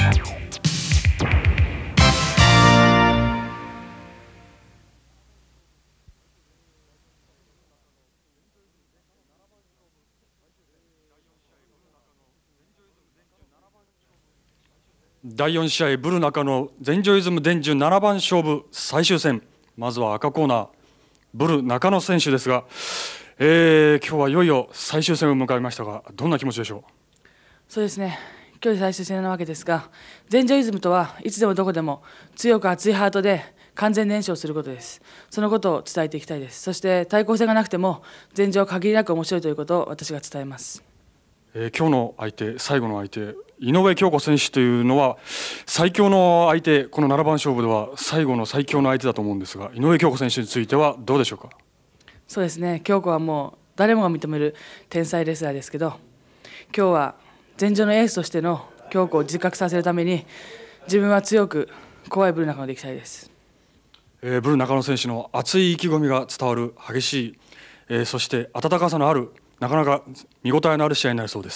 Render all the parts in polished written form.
第4試合ブル中野ゼンジョイズム伝授7番勝負最終戦、まずは赤コーナーブル中野選手ですが、今日はいよいよ最終戦を迎えましたが、どんな気持ちでしょう？ そうですね、今日で最終戦なわけですが、ゼンジョイズムとはいつでもどこでも強く熱いハートで完全燃焼することです。そのことを伝えていきたいです。そして対抗戦がなくてもゼンジョ限りなく面白いということを私が伝えます。 今日の相手、最後の相手、井上京子選手というのは最強の相手、この7番勝負では最後の最強の相手だと思うんですが、井上京子選手についてはどうでしょうか？ そうですね、京子はもう誰もが認める天才レスラーですけど、今日は前場のエースとしての京子を自覚させるために自分は強く怖いブル中野でいきたいです。 ブル中野選手の熱い意気込みが伝わる激しい、そして温かさのあるなかなか見応えのある試合になりそうです。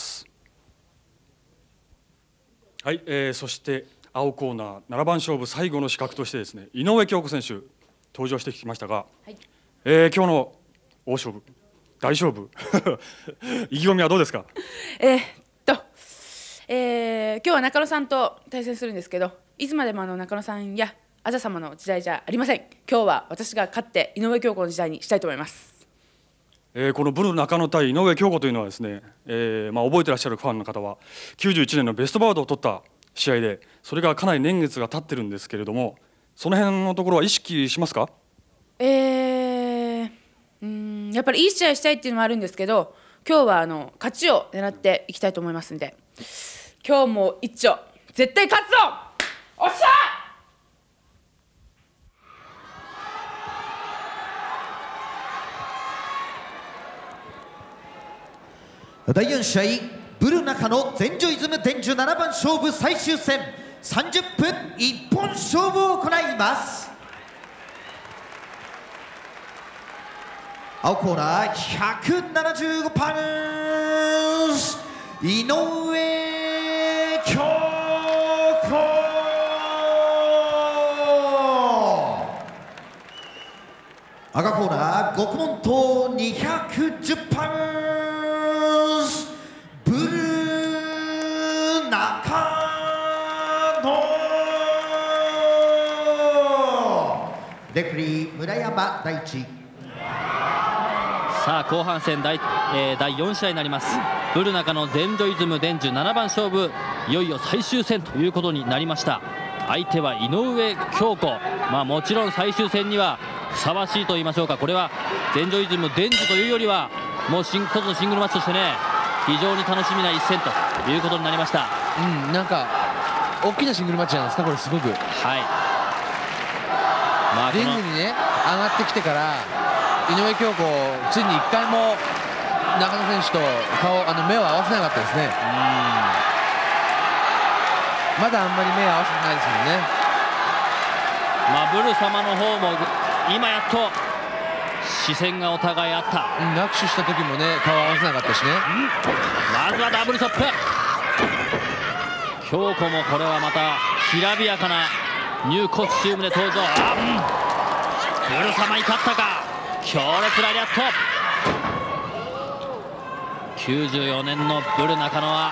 はい、そして青コーナー7番勝負最後の資格としてですね、井上京子選手登場してきましたが、はい、今日の大勝負大勝負意気込みはどうですか？ 今日は中野さんと対戦するんですけど、いつまでも中野さんやあざ様の時代じゃありません。今日は私が勝って井上京子の時代にしたいと思います。 このブル中野対井上京子というのはですね、覚えてらっしゃるファンの方は91年のベストバウトを取った試合で、それがかなり年月が経ってるんですけれども、その辺のところは意識しますか？ やっぱりいい試合したいっていうのもあるんですけど、今日は勝ちを狙っていきたいと思いますんで、今日も一丁絶対勝つぞ！おっしゃ！ 第4試合ブル中野ゼンジョイズム伝授7番勝負最終戦、30分一本勝負を行います。青コーナー175パンチ井上京子、赤コーナー獄門島210パンチブル中野、レフェリー村山大地。 さあ後半戦第4試合になります。ブル中野ゼンジョイズム伝授7番勝負、いよいよ最終戦ということになりました。相手は井上京子、もちろん最終戦にはふさわしいと言いましょうか、これはゼンジョイズム伝授というよりはもう一つのシングルマッチとしてね、非常に楽しみな一戦ということになりました。 なんか大きなシングルマッチなんですか、これすごく。はい、リングにね上がってきてから井上京子、ついに1回も中野選手と目を合わせなかったですね。まだあんまり目を合わせてないですもんね。 ブル様の方も今やっと視線がお互いあった。 握手した時もね顔を合わせなかったしね。 まずはダブルストップ。京子もこれはまたきらびやかなニューコスチュームで登場。ブル様怒ったか、強烈ラリアット。94年のブル中野は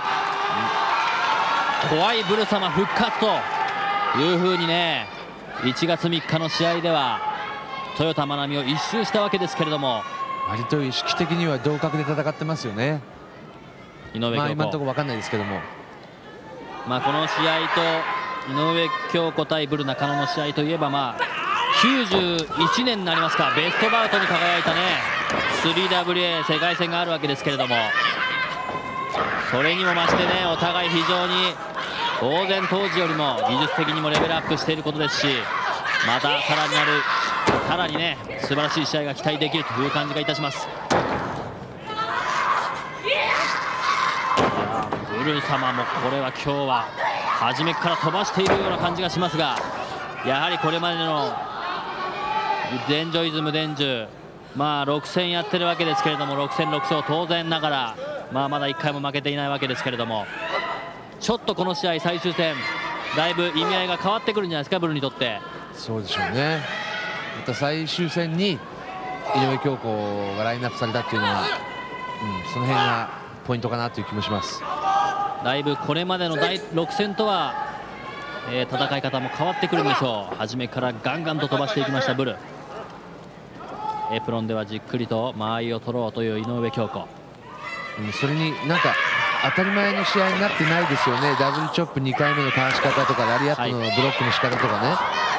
怖いブル様復活というふうにね、1月3日の試合では豊田真奈美を一周したわけですけれども、 割と意識的には同格で戦ってますよね。 井上京子、 今のところ分かんないですけども、 この試合と井上京子対ブル中野の試合といえば、91年になりますか、ベストバウトに輝いたね 3WA 世界戦があるわけですけれども、それにも増してね、お互い非常に当然当時よりも技術的にもレベルアップしていることですし、またさらにね素晴らしい試合が期待できるという感じがいたします。ブル様もこれは今日は初めから飛ばしているような感じがしますが、やはりこれまでのゼンジョイズム伝授、6戦やってるわけですけれども、6戦6勝、当然ながらまだ1回も負けていないわけですけれども、ちょっとこの試合最終戦だいぶ意味合いが変わってくるんじゃないですか、ブルにとって。 そうでしょうね。また最終戦に井上京子がラインナップされたっていうのは、その辺がポイントかなという気もします。 だいぶこれまでの第6戦とは、戦い方も変わってくるんでしょう。初めからガンガンと飛ばしていきましたブル。エプロンではじっくりと間合いを取ろうという井上京子。 それになんか当たり前の試合になってないですよね。ダブルチョップ2回目のかわし方とかラリアットのブロックの仕方とかね、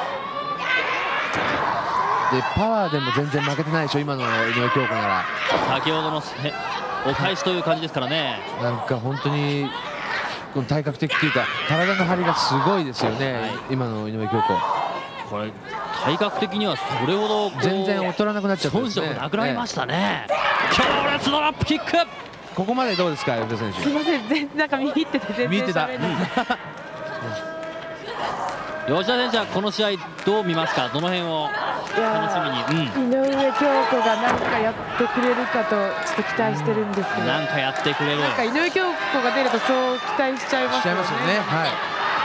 でパワーでも全然負けてないでしょ今の井上京子なら。 先ほどのお返しという感じですからね。 なんか本当にこの体格的というか体の張りがすごいですよね、今の井上京子。 これ体格的にはそれほど全然劣らなくなっちゃったんですね。 遜色なくなりましたね。強烈ドラップキック。 ここまでどうですか、吉田選手。 すみません、なんか見入ってて全然見てた。 吉田選手はこの試合どう見ますか。どの辺を楽しみに。 井上京子が何かやってくれるかとちょっと期待してるんですけど。 何かやってくれる。 なんか井上京子が出るとそう期待しちゃいますよね。 はい。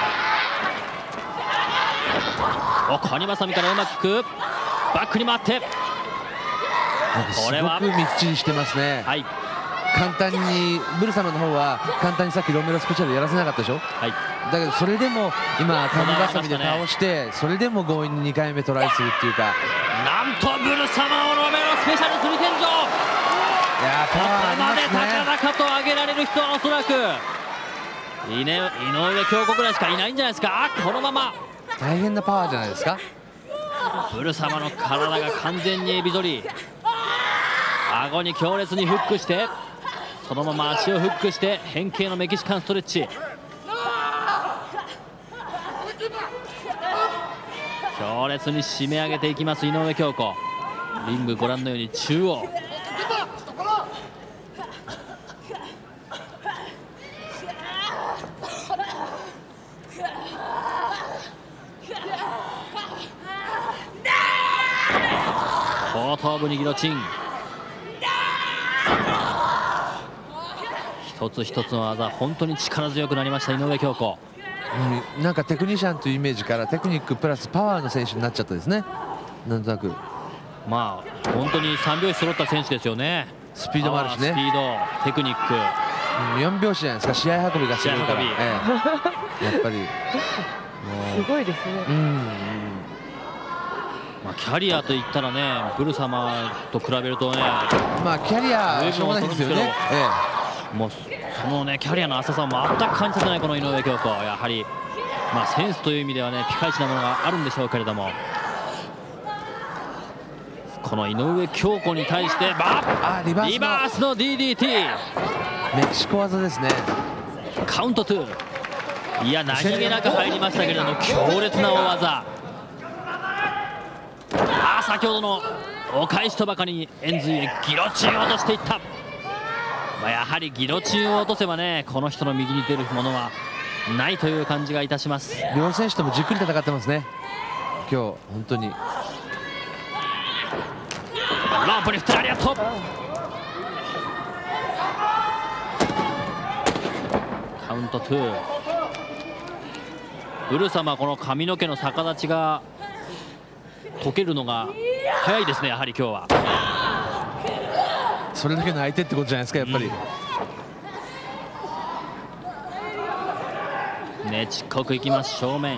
カニバサミからうまくバックに回って、これはすごくみっちりしてますね。 はい。 簡単にブル様の方は簡単にさっきロメロスペシャルやらせなかったでしょ。 はい。 だけどそれでも今カニバサミで倒して、それでも強引に2回目トライするっていうか。 なんとブル様をロメロスペシャルする天井。いやパワーありますね。 ここまで高々と上げられる人はおそらく井上京子ぐらいしかいないんじゃないですか。このまま大変なパワーじゃないですか。 ブル様の体が完全にエビ反り、顎に強烈にフックして、そのまま足をフックして変形のメキシカンストレッチ。強烈に締め上げていきます井上京子。リングご覧のように中央。後頭部にギロチン。一つ一つの技本当に力強くなりました井上京子。 なんかテクニシャンというイメージからテクニックプラスパワーの選手になっちゃったですね。なんとなくまあ本当に3拍子揃った選手ですよね。 スピードもあるしね。 スピード、テクニック、 4拍子じゃないですか。試合運びがすごいから、やっぱりすごいですね。 まあキャリアといったらね、ブル様と比べるとね、 まあキャリアしょうがないですよね。 もうそのねキャリアの浅さを全く感じさせないこの井上京子。やはりまあセンスという意味ではねピカイチなものがあるんでしょうけれども、この井上京子に対してリバースの DDT、 メキシコ技ですね。 カウント2。いや何気なく入りましたけれども強烈な大技。先ほどのお返しとばかりに円髄へギロチンを落としていった。やはりギロチンを落とせばねこの人の右に出るものはないという感じがいたします。 両選手ともじっくり戦ってますね今日本当に。 ロープに振ってラリアット。カウント2。ブル様この髪の毛の逆立ちが解けるのが早いですねやはり今日は。 それだけの相手ってことじゃないですかやっぱり。 ねちっこくいきます正面。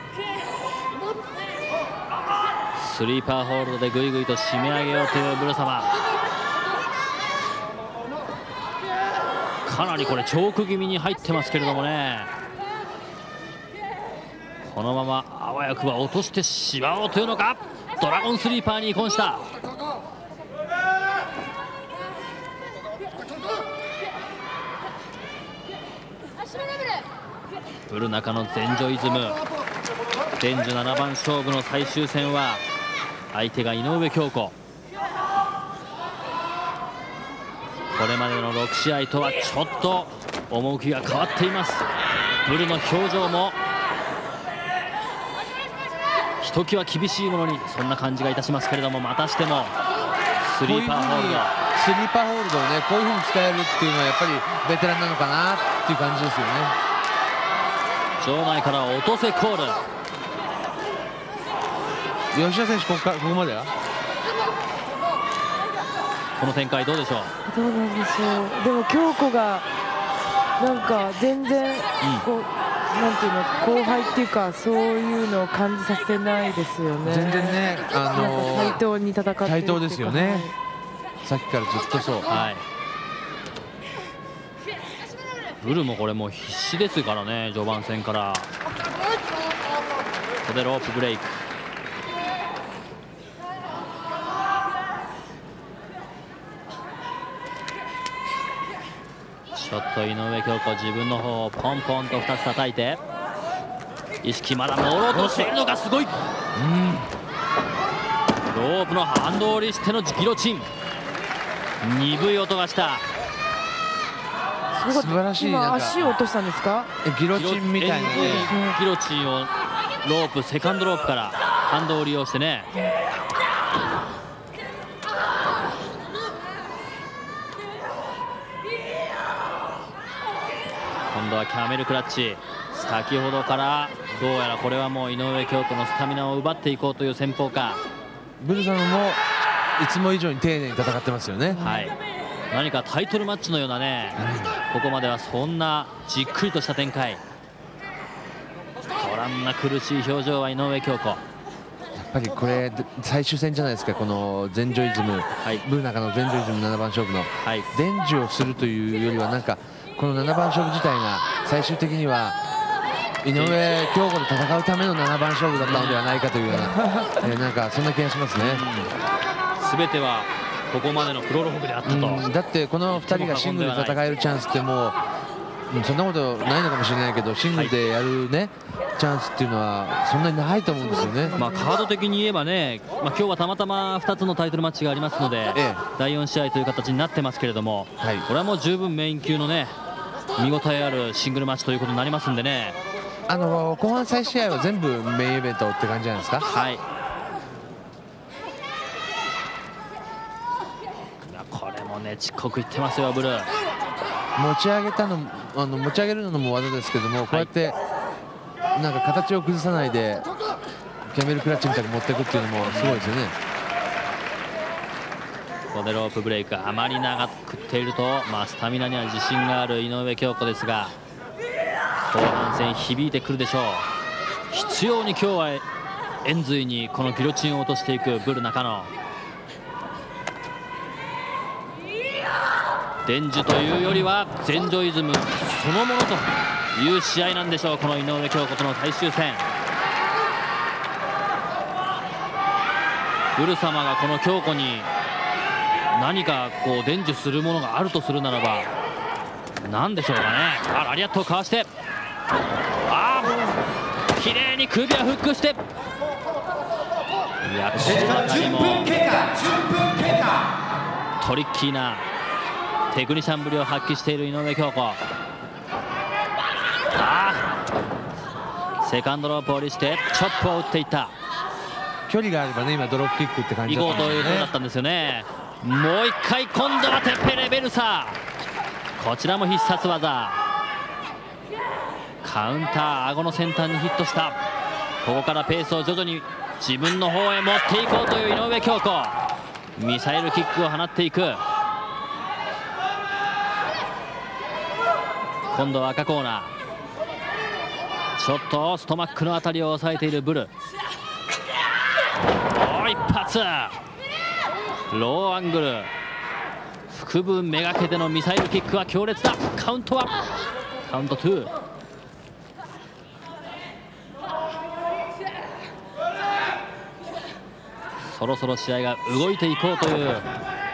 スリーパーホールドでぐいぐいと締め上げようというブル様。かなりこれチョーク気味に入ってますけれどもね、このままあわやくは落としてしまおうというのか。ドラゴンスリーパーに移行した。ブル中の前女イズム。前女7番勝負の最終戦は相手が井上京子。これまでの6試合とはちょっと趣が変わっています。ブルの表情もひときわ厳しいものにそんな感じがいたしますけれども、またしてもスリーパーホールド。 スリーパーホールドをねこういうふうに使えるっていうのはやっぱりベテランなのかなっていう感じですよね。 場内から落とせコール。 吉田選手ここまではこの展開どうでしょう。 どうなんでしょう。でも京子がなんか全然こう、なんていうの、後輩っていうかそういうのを感じさせないですよね。 全然ね、 なんか対等に戦ってるっていうか。 対等ですよね、さっきからずっとそう。 はい。ブルもこれもう必死ですからね、序盤戦から。ここでロープブレイク。ちょっと井上京子、自分の方をポンポンと2つ叩いて、意識まだ朦朧としているのがすごい。ロープの反動りしてのギロチン、鈍い音がした。 素晴らしい。 今足を落としたんですか。 ギロチンみたいなね。 ギロチンをロープ、セカンドロープから反動を利用してね。今度はキャメルクラッチ。先ほどからどうやらこれはもう井上京子のスタミナを奪っていこうという戦法か。 ブル様もいつも以上に丁寧に戦ってますよね。 はい、何かタイトルマッチのようなね、ここまではそんなじっくりとした展開。ご覧な苦しい表情は井上京子。 やっぱりこれ最終戦じゃないですか、このゼンジョイズム、 はい、 ブル中のゼンジョイズム7番勝負の、 はい、 伝授をするというよりはなんかこの7番勝負自体が最終的には井上京子で戦うための7番勝負だったのではないかというような、なんかそんな気がしますね。 全てはここまでのプロローグであったと。 だってこの2人がシングルで戦えるチャンスってもうそんなことないのかもしれないけど、シングルでやるね、チャンスっていうのはそんなにないと思うんですよね。 カード的に言えばね、今日はたまたま2つのタイトルマッチがありますので、第4試合という形になってますけれども、これはもう十分メイン級のね、見応えあるシングルマッチということになりますんでね。 後半再試合は全部メインイベントって感じじゃないですか。 はい。これもね、遅刻いってますよ、ブルー。 持ち上げたの、持ち上げるのも技ですけども、こうやってなんか形を崩さないでキャメルクラッチみたいに持っていくっていうのもすごいですよね。 ここでロープブレイク、あまり長くっていると、スタミナには自信がある井上京子ですが、後半戦響いてくるでしょう。必要に今日は円髄にこのギロチンを落としていくブル中野。伝授というよりはゼンジョイズムそのものという試合なんでしょう、この井上京子との最終戦。ブル様がこの京子に何かこう伝授するものがあるとするならば何でしょうかね。ラリアットをかわして、綺麗に首はフックして、やっぱりもトリッキーなテクニシャンぶりを発揮している井上京子。セカンドロープを利してチョップを打っていった。 距離があればね、今ドロップキックって感じだったんですよね。 行こうということだったんですよね。もう一回、今度はテペレベルサ、こちらも必殺技。カウンター、顎の先端にヒットした。ここからペースを徐々に自分の方へ持っていこうという井上京子。ミサイルキックを放っていく。今度は赤コーナー、ちょっとストマックの辺りを抑えているブル。一発ローアングル、腹部めがけてのミサイルキックは強烈だ。カウントはカウント2。そろそろ試合が動いていこうという今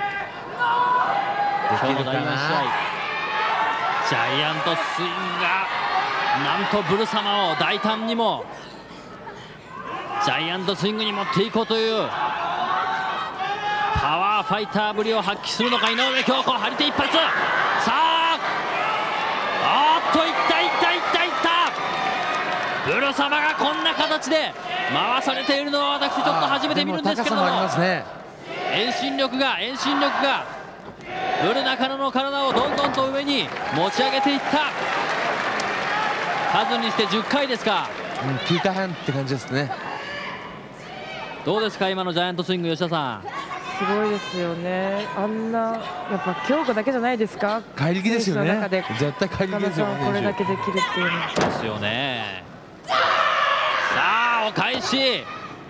日の第4試合。ジャイアントスインがなんとブル様を大胆にもジャイアントスイングに持っていこうというパワーファイターぶりを発揮するのか井上京子。張り手一発、さあいったブル様がこんな形で回されているのは私ちょっと初めて見るんですけども、遠心力がブル中野の体をどんどんと上に持ち上げていった。 数にして10回ですか。 9回半って感じですね。 どうですか今のジャイアントスイング、吉田さん。 すごいですよね。あんなやっぱ強固だけじゃないですか。 怪力ですよね。 選手の中で絶対怪力ですよね。 これだけできるっていうのはですよね。さあお返し。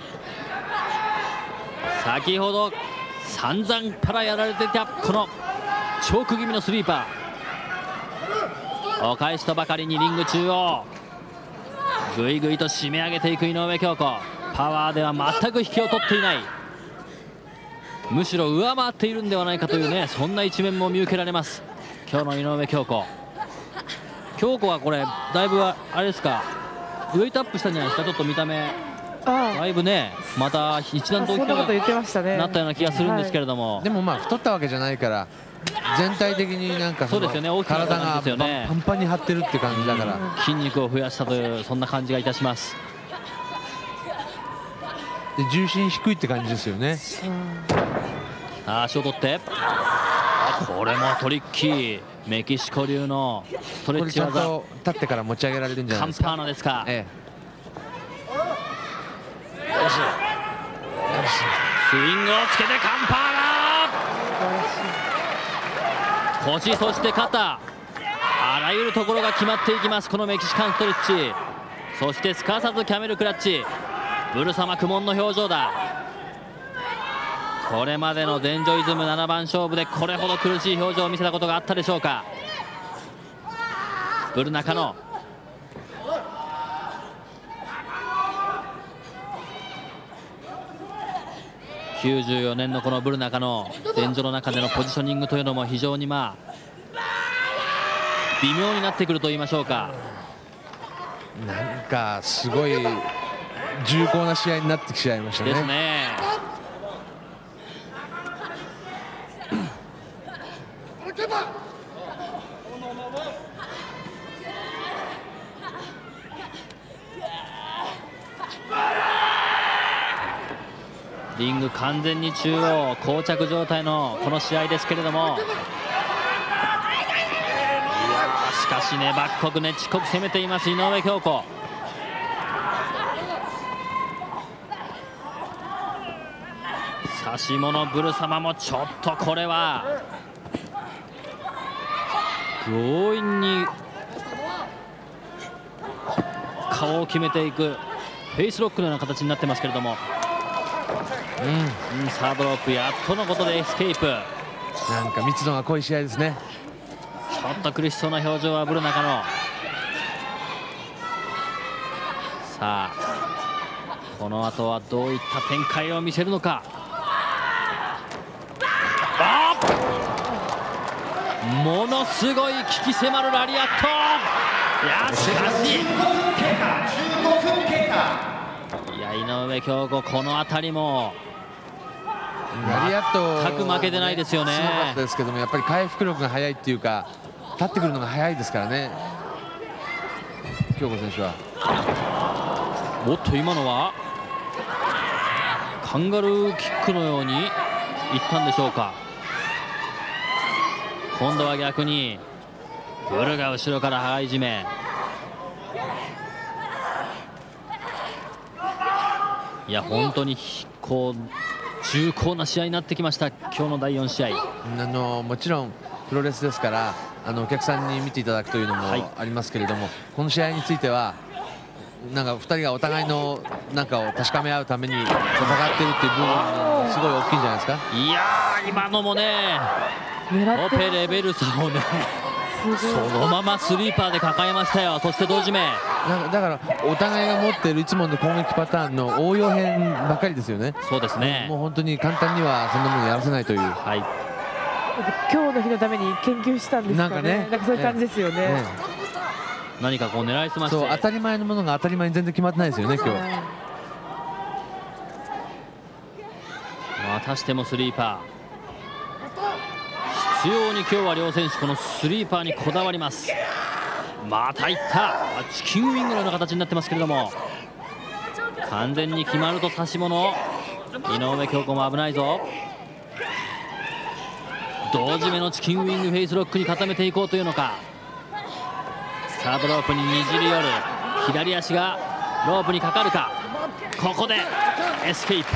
先ほど散々からやられていたこのチョーク気味のスリーパー。お返しとばかりにリング中央。ぐいぐいと締め上げていく井上京子。パワーでは全く引きを取っていない。むしろ上回っているんではないかというね、そんな一面も見受けられます今日の井上京子。京子はこれだいぶあれですか、ウェイトアップしたんじゃないですか。ちょっと見た目だいぶね、また一段と大きくなったような気がするんですけれども、 でもまあ太ったわけじゃないから全体的になんかそうですよね、大きな体が感じですよね。 パンパンに張ってるって感じだから、 筋肉を増やしたというそんな感じがいたします。 で重心低いって感じですよね。 足を取って、これもトリッキー、メキシコ流のストレッチ技。 これちゃんと立ってから持ち上げられるんじゃないですか。 カンパーナですか。スイングをつけてカンパーナ。腰、そして肩、あらゆるところが決まっていきますこのメキシカンストレッチ。そしてすかさずキャメルクラッチ。ブル様苦悶の表情だ。これまでのデンジョイズム7番勝負でこれほど苦しい表情を見せたことがあったでしょうか。ブル中野、94年のこのブル中野、デンジョの中でのポジショニングというのも非常に微妙になってくると言いましょうか。 なんかすごい重厚な試合になってきちゃいましたね。 ですね。リング完全に中央膠着状態のこの試合ですけれども、しかし粘っこくねちこく攻めています井上京子。差し物ブル様もちょっとこれは強引に顔を決めていくフェイスロックのような形になってますけれども、サードロープやっとのことでエスケープ。 なんか密度が濃い試合ですね。 ちょっと苦しそうな表情はブル中野。さあこの後はどういった展開を見せるのか。ものすごい鬼気迫るラリアット。いやしかしいや井上京子、この辺りもラリアット全く負けてないですよね。 すごかったですけども、やっぱり回復力が速いっていうか立ってくるのが速いですからね、京子選手は。 おっと今のはカンガルーキックのようにいったんでしょうか。今度は逆にブルが後ろから羽交い締め。いや本当にこう重厚な試合になってきました今日の第4試合。 もちろんプロレスですからお客さんに見ていただくというのもありますけれども、この試合についてはなんか2人がお互いのなんかを確かめ合うために戦っているっていう部分すごい大きいんじゃないですか。 いやー今のもねオペレベルサをねそのままスリーパーで抱えましたよ。そして同時目だからお互いが持っているいつもの攻撃パターンの応用編ばかりですよね。 そうですね。 もう本当に簡単にはそんなものやらせないという、 はい、 今日の日のために研究したんですかね。なんかそういう感じですよね。 何かこう狙いすまして、 そう当たり前のものが当たり前に全然決まってないですよね今日。 またしてもスリーパー。必要に今日は両選手このスリーパーにこだわります。またいったチキンウィングのような形になってますけれども、完全に決まると差し物。井上京子も危ないぞ。同時目のチキンウィングフェイスロックに固めていこうというのか。 サードロープににじり寄る。左足がロープにかかるか。ここでエスケープ。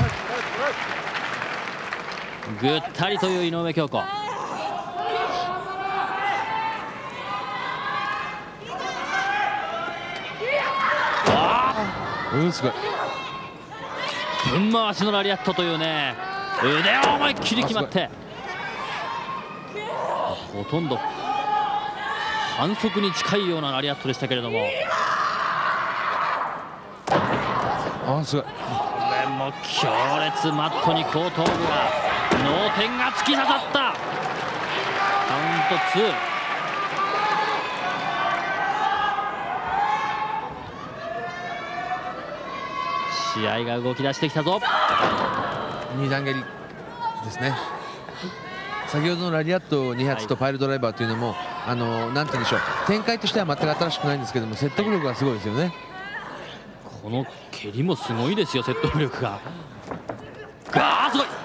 ぐったりという井上京子。 すごい。 分回しのラリアットというね、腕を思いっきり決まって、ほとんど反則に近いようなラリアットでしたけれども、 すごい。 これも強烈。マットに後頭部が脳天が突き刺さった。カウント2。試合が動き出してきたぞ。 2段蹴りですね。先ほどのラリアット2発とパイルドライバーというのも、なんて言うんでしょう、展開としては全く新しくないんですけども、説得力がすごいですよね。 この蹴りもすごいですよ、説得力が。すごい。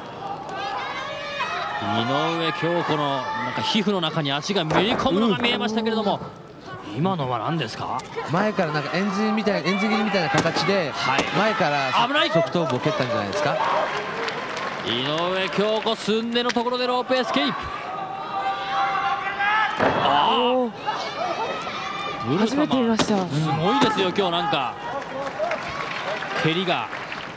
井上京子のなんか皮膚の中に足がめり込むのが見えましたけれども、今のは何ですか？ 前からなんか円髄切りみたいな形で、前から側頭部を蹴ったんじゃないですか。 井上京子、すんでのところでロープエスケープ。 初めて見ました。 すごいですよ今日。なんか蹴りが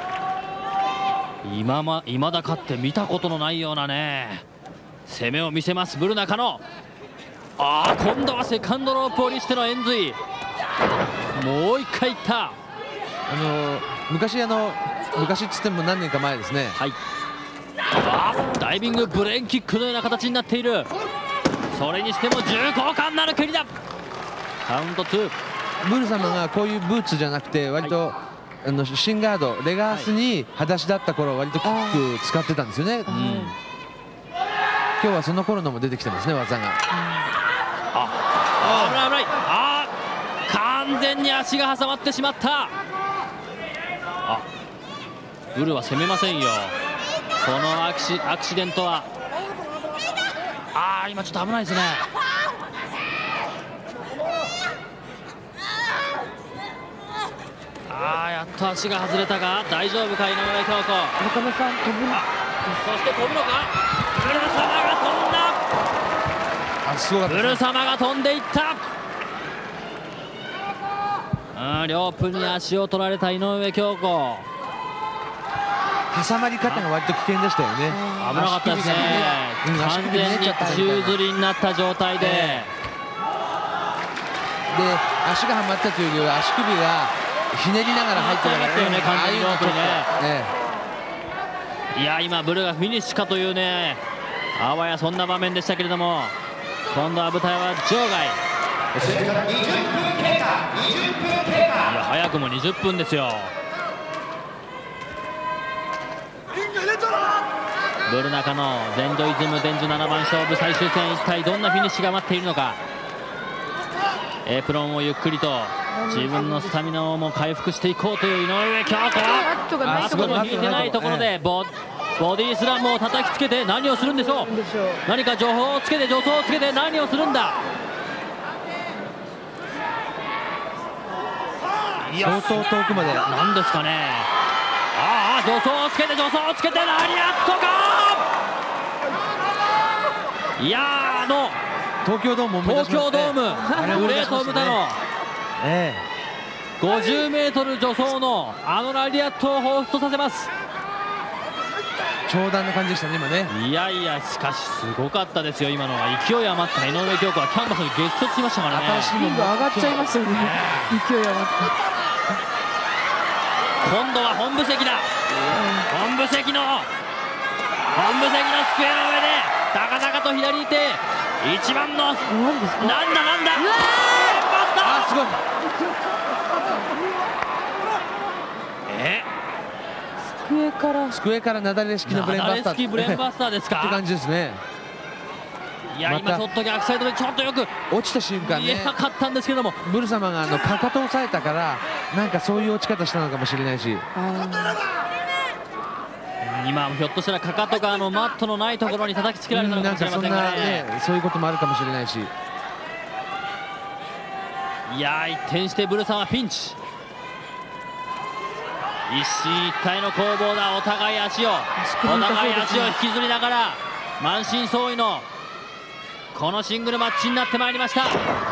今だかって見たことのないようなね、攻めを見せますブル中野。今度はセカンドロープを利しての円髄。もう一回いった。 昔っつっても何年か前ですね。 ダイビングブレーンキックのような形になっている。それにしても重厚感のある蹴りだ。カウント2。 ブル様がこういうブーツじゃなくて割と、シンガードレガースに裸足だった頃割とキック使ってたんですよね。今日はその頃のも出てきてますね、技が。 危ない。完全に足が挟まってしまった。ブルは攻めませんよ。このアクシデントは今ちょっと危ないですね。やっと足が外れたが大丈夫か、井上京子。 中野さん飛ぶ。 そして飛ぶのか。ブル様が飛んだ。 すごかったですね。 ブル様が飛んでいった。両プに足を取られた井上京子。 挟まり方が割と危険でしたよね。 危なかったですね。完全に宙吊りになった状態で、 足がはまったというよりは足首がひねりながら入ってたからね、 完全にロープにね。いや今ブルがフィニッシュかというね、あわやそんな場面でしたけれども、今度は舞台は場外。早くも20分ですよ。ブル中野ゼンジョイズム伝授7番勝負最終戦、一体どんなフィニッシュが待っているのか。エプロンをゆっくりと自分のスタミナをも回復していこうという井上京子。マットも引いてないところでボディスラムを叩きつけて何をするんでしょう。何か助走をつけて何をするんだ。 相当遠くまでなんですかね。助走をつけてラリアットか。いや東京ドームグレートブタの50メートル助走のラリアットを彷彿とさせます。 長弾な感じでしたね今ね。 いやしかしすごかったですよ今のは。勢い余った井上京子はキャンバスに激突しましたからね。 スピード上がっちゃいますよね。勢い余って。 今度は本部席だ。本部席の机の上で高々と左手一番のなんだすごい。机からなだれ式のブレーンバスターですかって感じですね。 いや今ちょっと逆サイドでちょっとよく落ちた瞬間ね、 言えなかったんですけども、 ブル様がかかとを押さえたからなんかそういう落ち方したのかもしれないし、 今ひょっとしたらかかとがマットのないところに叩きつけられたのかもしれませんがね。 そういうこともあるかもしれないし。 いやー、一転してブルさんはピンチ。一進一退の攻防だ。お互い足を引きずりながら満身創痍のこのシングルマッチになってまいりました。ボ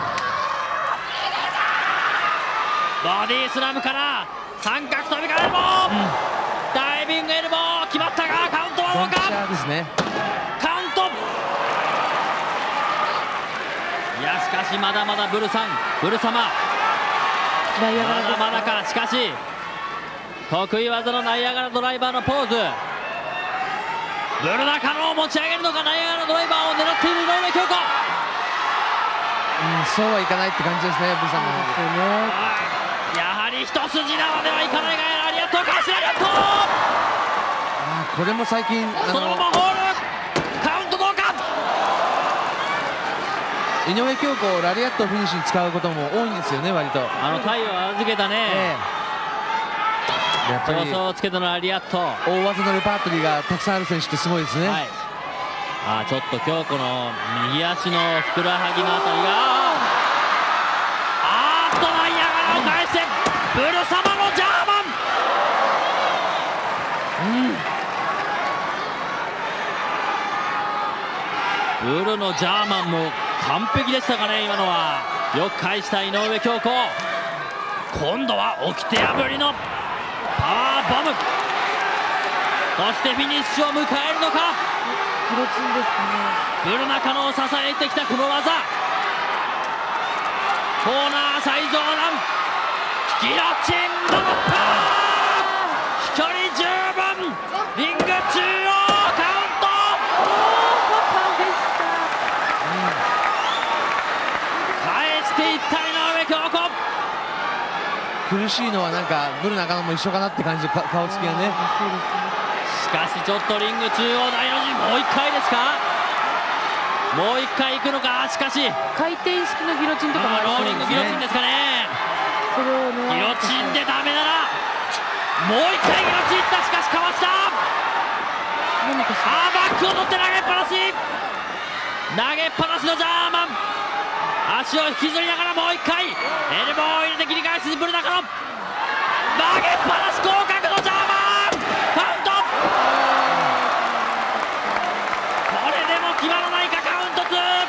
ディスラムから三角飛びからエルボー、ダイビングエルボー決まったが、カウントはどうか。 ですね。 カウント。いや、しかしまだまだブル様まだまだか。しかし得意技のナイアガラドライバーのポーズ、ブル中野を持ち上げるのか、ナイアガラドライバーを狙っている井上京子。 そうはいかないって感じですね、ブルさんも。 やはり一筋縄ではいかないが、ラリアットかしラリアット。 これも最近そのままホールカウントどうか。 井上京子ラリアットをフィニッシュに使うことも多いんですよね、割と。 体を預けたね、 やっぱり助走をつけたのラリアット。 大技のレパートリーがたくさんある選手ってすごいですね。 はい、ちょっと京子の右足のふくらはぎのあたりが、ナイアガラを返してブル様のジャーマン、ブルのジャーマンも完璧でしたかね。今のはよく返した井上京子。今度は掟破りのパワーボム、そしてフィニッシュを迎えるのか。 ギロチンですかね。 ブル中野を支えてきたこの技、コーナー最上段ギロチンドロップ、飛距離十分、リング中央カウント。返していった井上京子。 苦しいのはなんかブル中野も一緒かなって感じで、顔つきがね。 しかしちょっとリング中央大の字、もう一回ですか。もう一回行くのか。しかし回転式のギロチンとかもあるローそうですね。 リングギロチンですかね。 それをね、 ギロチンでダメならもう一回ギロチンいった。しかしかわした。 何かしら。 バックを取って投げっぱなし、投げっぱなしのジャーマン、足を引きずりながらもう一回エルボーを入れて切り返し、ブル中野投げっぱなし、合格のジャーマンカウント。これでも決まらないか。カウント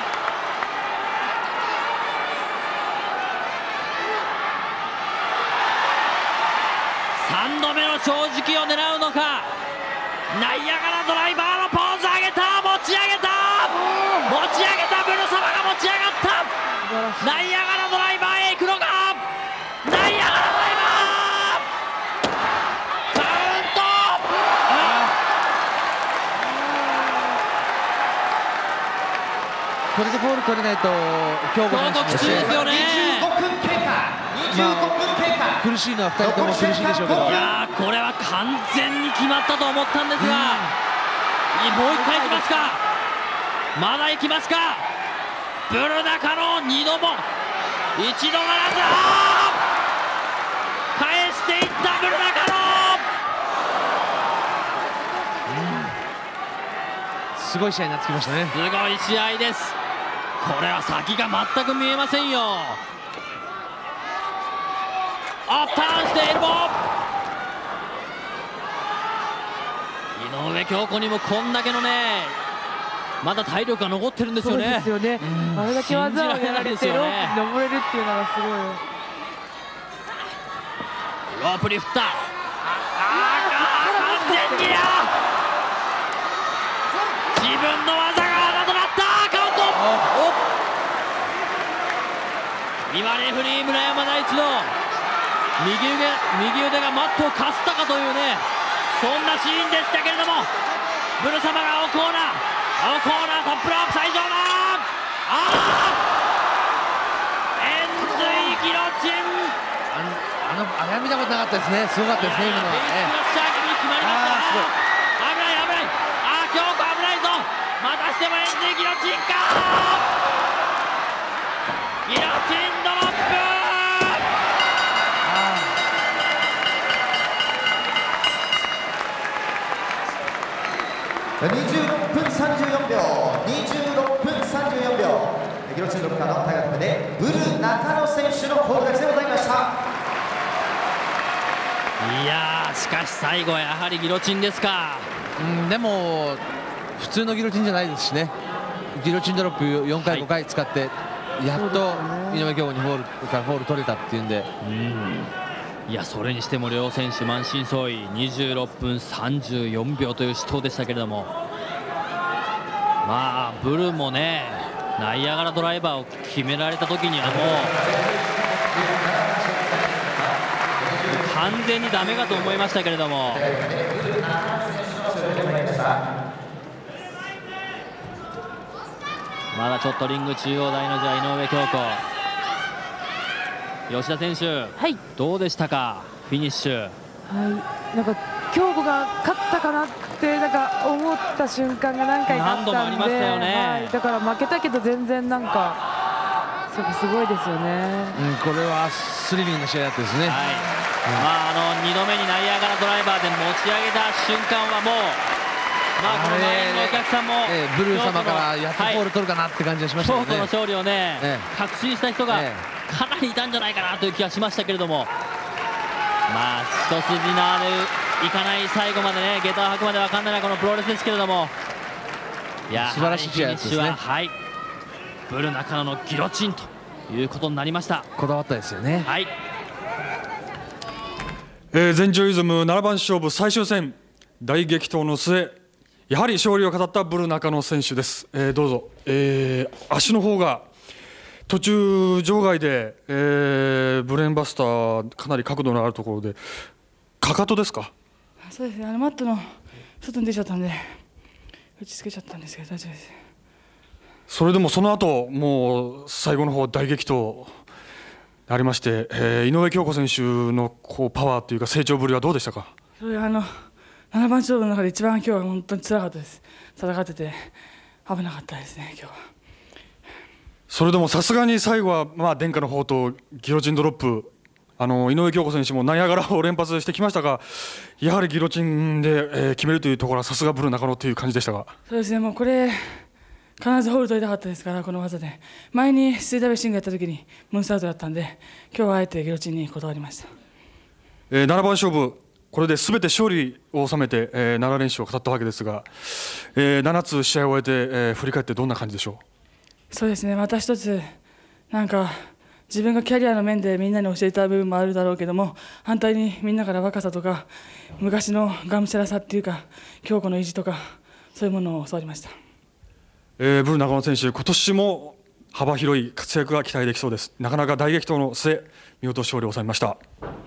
2。3度目の正直を狙うのか。ナイアガラドライバーのポーズ上げた、持ち上げた、ブル様が持ち上がった。ナイアガラドライバーへ行くのか。ナイアガラドライバーカウント。 これでフォール取れないと京子選手きついですよね。 25分経過。 苦しいのは2人とも苦しいでしょうけど。 いやー、これは完全に決まったと思ったんですが、もう一回いきますか。まだいきますか。ブル中野2度も一度ならず、返していったブル中野。 すごい試合になってきましたね。 すごい試合です。これは先が全く見えませんよ。ターンしてエルボー。井上京子にもこんだけのね、まだ体力が残ってるんですよね。 そうですよね。あれだけ技をやられてロープに登れるっていうのがすごい。 ロープに振った。完全に自分の技が穴となった。カウント。今レフリー村山大地の右腕がマットをかすったかというね、そんなシーンでしたけれども、ブル様が青コーナートップロープ最上段。円髄ギロチン。 あれは見たことなかったですね。すごかったですね、今のは。 ベースクロッシャー気味に決まりました。 すごい。 危ない。京子危ないぞ。またしても円髄ギロチンか。ギロチンドロップ。 26分34秒ギロチンドロップからのタイガーでブル中野選手のコールでございました。 いやー、しかし最後はやはりギロチンですか。 でも普通のギロチンじゃないですしね。ギロチンドロップ4回5回使ってやっと井上京子にフォール取れたっていうんで、 いや、それにしても両選手満身創痍、26分34秒という死闘でしたけれども、まあブルもね、ナイアガラドライバーを決められた時にはもう完全にダメかと思いましたけれども、まだちょっとリング中央大のじゃ井上京子、吉田選手、どうでしたか、フィニッシュ。 なんか京子が勝ったかなってなんか思った瞬間が何回かあったんで、 何度もありましたよね。 だから負けたけど全然なんかすごいですよね。 これはスリリングな試合だったですね。 2度目にナイアガラドライバーで持ち上げた瞬間はもう、この周りのお客さんも、 ブルー様からやっとフォール取るかなって感じがしましたよね。 京都の勝利をね、確信した人がかなりいたんじゃないかなという気がしましたけれども、一筋縄でいかない最後までね、下駄を履くまで分かんないこのプロレスですけれども、 素晴らしい試合ですね。 ブル中野のギロチンということになりました。 こだわったですよね。 全女イズム7番勝負最終戦、大激闘の末やはり勝利を飾ったブル中野選手です。どうぞ。足の方が途中場外で、ブレーンバスターかなり角度のあるところでかかとですか。 そうですね、マットの外に出ちゃったんで打ちつけちゃったんですけど大丈夫です。 それでもその後もう最後の方大激闘ありまして、井上京子選手のパワーというか成長ぶりはどうでしたか。 それ7番勝負の中で一番今日は本当につらかったです。戦ってて危なかったですね今日は。 それでもさすがに最後は殿下の方とギロチンドロップ、井上京子選手もナイアガラを連発してきましたが、やはりギロチンで、決めるというところはさすがブル中野という感じでしたが。 そうですね、もうこれ必ずホール取りたかったですから、この技で前にSWシングやった時にムーンサルトだったんで、今日はあえてギロチンにこだわりました。 7番勝負、これで全て勝利を収めて、7連勝を飾ったわけですが、7つ試合を終えて、振り返ってどんな感じでしょう。 そうですね、また一つなんか自分がキャリアの面でみんなに教えた部分もあるだろうけども、反対にみんなから若さとか昔のがむしゃらさっていうか京子の意地とかそういうものを教わりました。 ブル中野選手、今年も幅広い活躍が期待できそうです。なかなか大激闘の末見事勝利を収めました。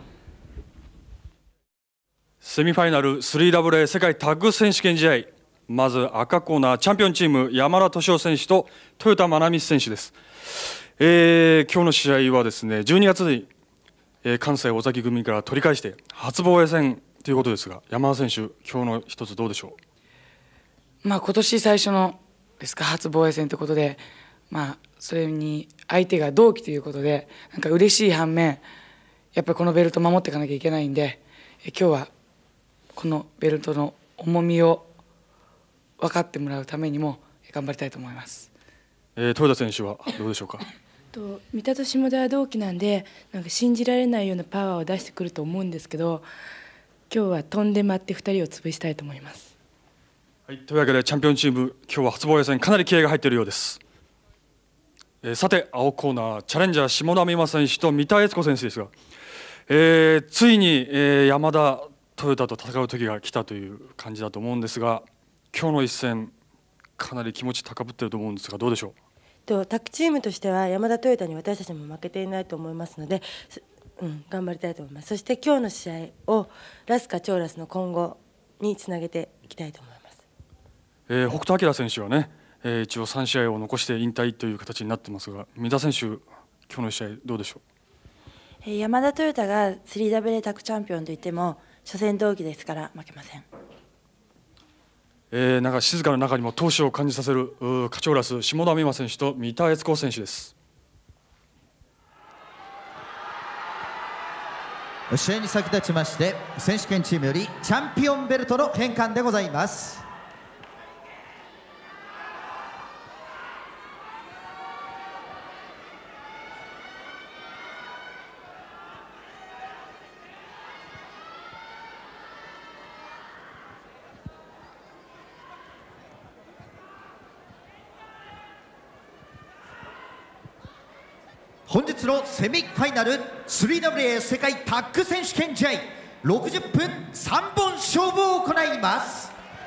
セミファイナル 3WA 世界タッグ選手権試合、まず赤コーナーチャンピオンチーム山田敏夫選手と豊田真奈美選手です。今日の試合はですね、12月に、関西尾崎組から取り返して初防衛戦ということですが、山田選手今日の一つどうでしょう。今年最初のですか初防衛戦ということで、それに相手が同期ということでなんか嬉しい反面、やっぱりこのベルト守っていかなきゃいけないんで、今日はこのベルトの重みを分かってもらうためにも頑張りたいと思います。 豊田選手はどうでしょうか。 三田と下田は同期なんで、なんか信じられないようなパワーを出してくると思うんですけど、今日は飛んで待って2人を潰したいと思います。 はい、というわけでチャンピオンチーム今日は初防衛戦かなり気合が入っているようです。さて青コーナーチャレンジャー下田美馬選手と三田悦子選手ですが、ついに、山田豊田と戦う時が来たという感じだと思うんですが、今日の一戦かなり気持ち高ぶってると思うんですがどうでしょう。 タッグチームとしては山田豊田に私たちも負けていないと思いますので、頑張りたいと思います。そして今日の試合をラスカチョーラスの今後につなげていきたいと思います。 北斗晶選手はね、一応3試合を残して引退という形になってますが、三田選手今日の試合どうでしょう。山田豊田が 3WA タッグチャンピオンといっても初戦同期ですから負けません。 なんか静かな中にも闘志を感じさせるカチョーラス下田美馬選手と三田悦子選手です。 試合に先立ちまして選手権チームよりチャンピオンベルトの返還でございます。 本日のセミファイナル 3WA 世界タッグ選手権試合60分3本勝負を行います。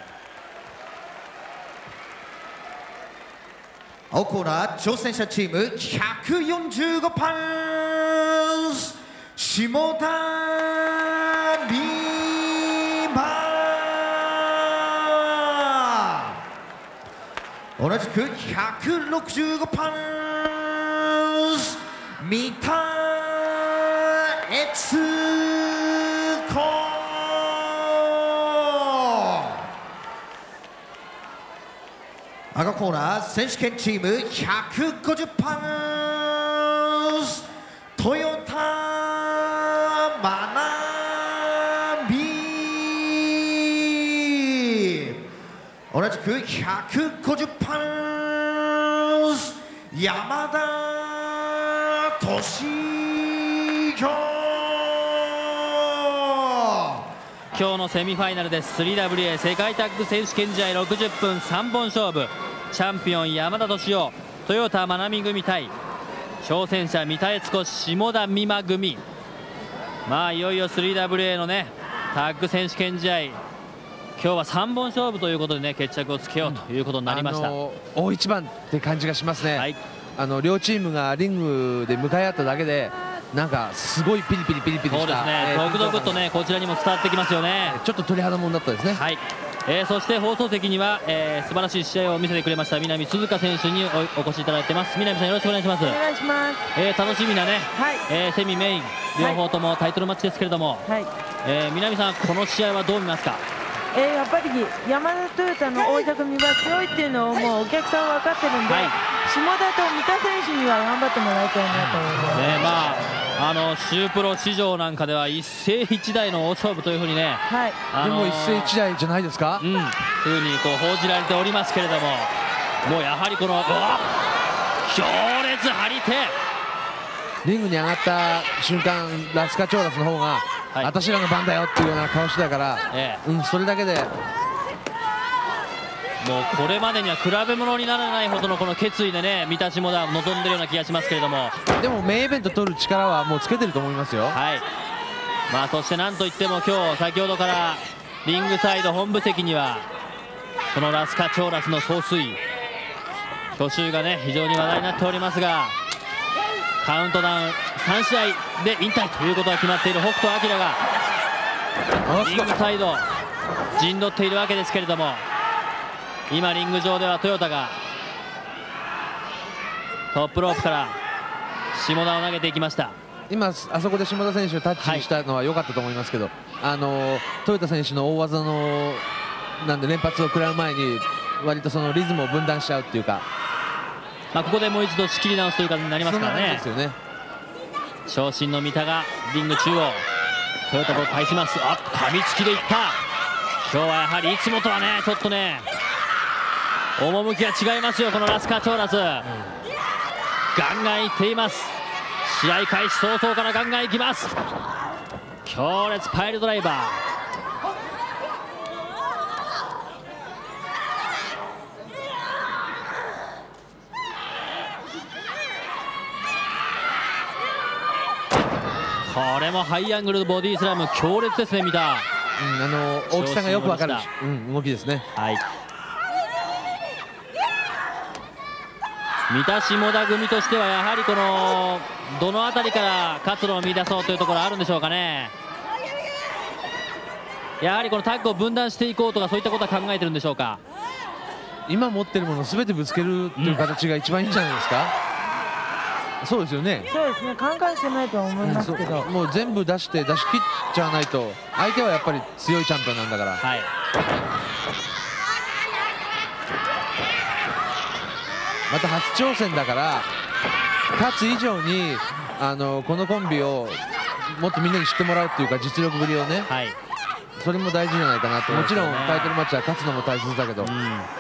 青コーナー挑戦者チーム145パンチ下田美馬、同じく165パンチ三田悦子、赤コーナー選手権チーム150パンチ豊田真奈美、同じく150パンチ山田俊彦。 今日のセミファイナルです。 3WA 世界タッグ選手権試合60分3本勝負、チャンピオン山田俊夫豊田真奈美組対挑戦者三田悦子下田美馬組。まあいよいよ 3WA のねタッグ選手権試合、今日は3本勝負ということでね決着をつけようということになりました。 大一番って感じがしますね。 はい、 両チームがリングで向かい合っただけでなんかすごいピリピリピリピリした、 そうですね、続々とねこちらにも伝わってきますよね。 ちょっと鳥肌もんだったですね。 はい、そして放送席には、素晴らしい試合を見せてくれました南鈴鹿選手にお越しいただいてます。南さんよろしくお願いします。 お願いします。 楽しみなね、セミメイン両方ともタイトルマッチですけれども、 はい、 南さんこの試合はどう見ますか？ やっぱり山田トヨタの大分組は強いっていうのをもうお客さんは分かってるんで、下田と三田選手には頑張ってもらいたいなと思います。 まあシュープロ史上なんかでは一世一代の大勝負というふうにね、 でも一世一代じゃないですか、 というふうにこう報じられておりますけれども、もうやはりこの強烈張り手、 リングに上がった瞬間ラスカチョーラスの方が、私らの番だよっていうような顔してたから、それだけでもうこれまでには比べ物にならないほどのこの決意でね三田下田望んでるような気がしますけれども、 でもメインイベント取る力はもうつけてると思いますよ。 はい、そしてなんといっても今日先ほどからリングサイド本部席にはそのラスカチョーラスの総帥去就がね非常に話題になっておりますが、カウントダウン3試合で引退ということが決まっている北斗晶がリングサイド陣取っているわけですけれども、今リング上ではトヨタがトップロープから下田を投げていきました。 今あそこで下田選手をタッチしたのは良かったと思いますけど、トヨタ選手の大技のなんで連発を食らう前に割とそのリズムを分断しちゃうっていうか、 ここでもう一度仕切り直すという形になりますからね。長身の三田がリング中央トヨタと対します。噛みつきでいった。今日はやはりいつもとはねちょっとね趣が違いますよ、このラスカチョーラス、ガンガンいっています。試合開始早々からガンガンいきます。強烈パイルドライバー、これもハイアングルボディスラム強烈ですね三田、 大きさがよくわかる動きですね。 三田下田組としてはやはりこのどの辺りから活路を見出そうというところあるんでしょうかね。やはりこのタッグを分断していこうとかそういったことは考えてるんでしょうか。 今持ってるものを全てぶつけるという形が一番いいんじゃないですか。そうですよね。 そうですね、考えてないとは思いますけど、 もう全部出し切っちゃわないと相手はやっぱり強いチャンピオンなんだから。また初挑戦だから勝つ以上にこのコンビをもっとみんなに知ってもらうっていうか実力ぶりをね、それも大事じゃないかなと。もちろんタイトルマッチは勝つのも大切だけど、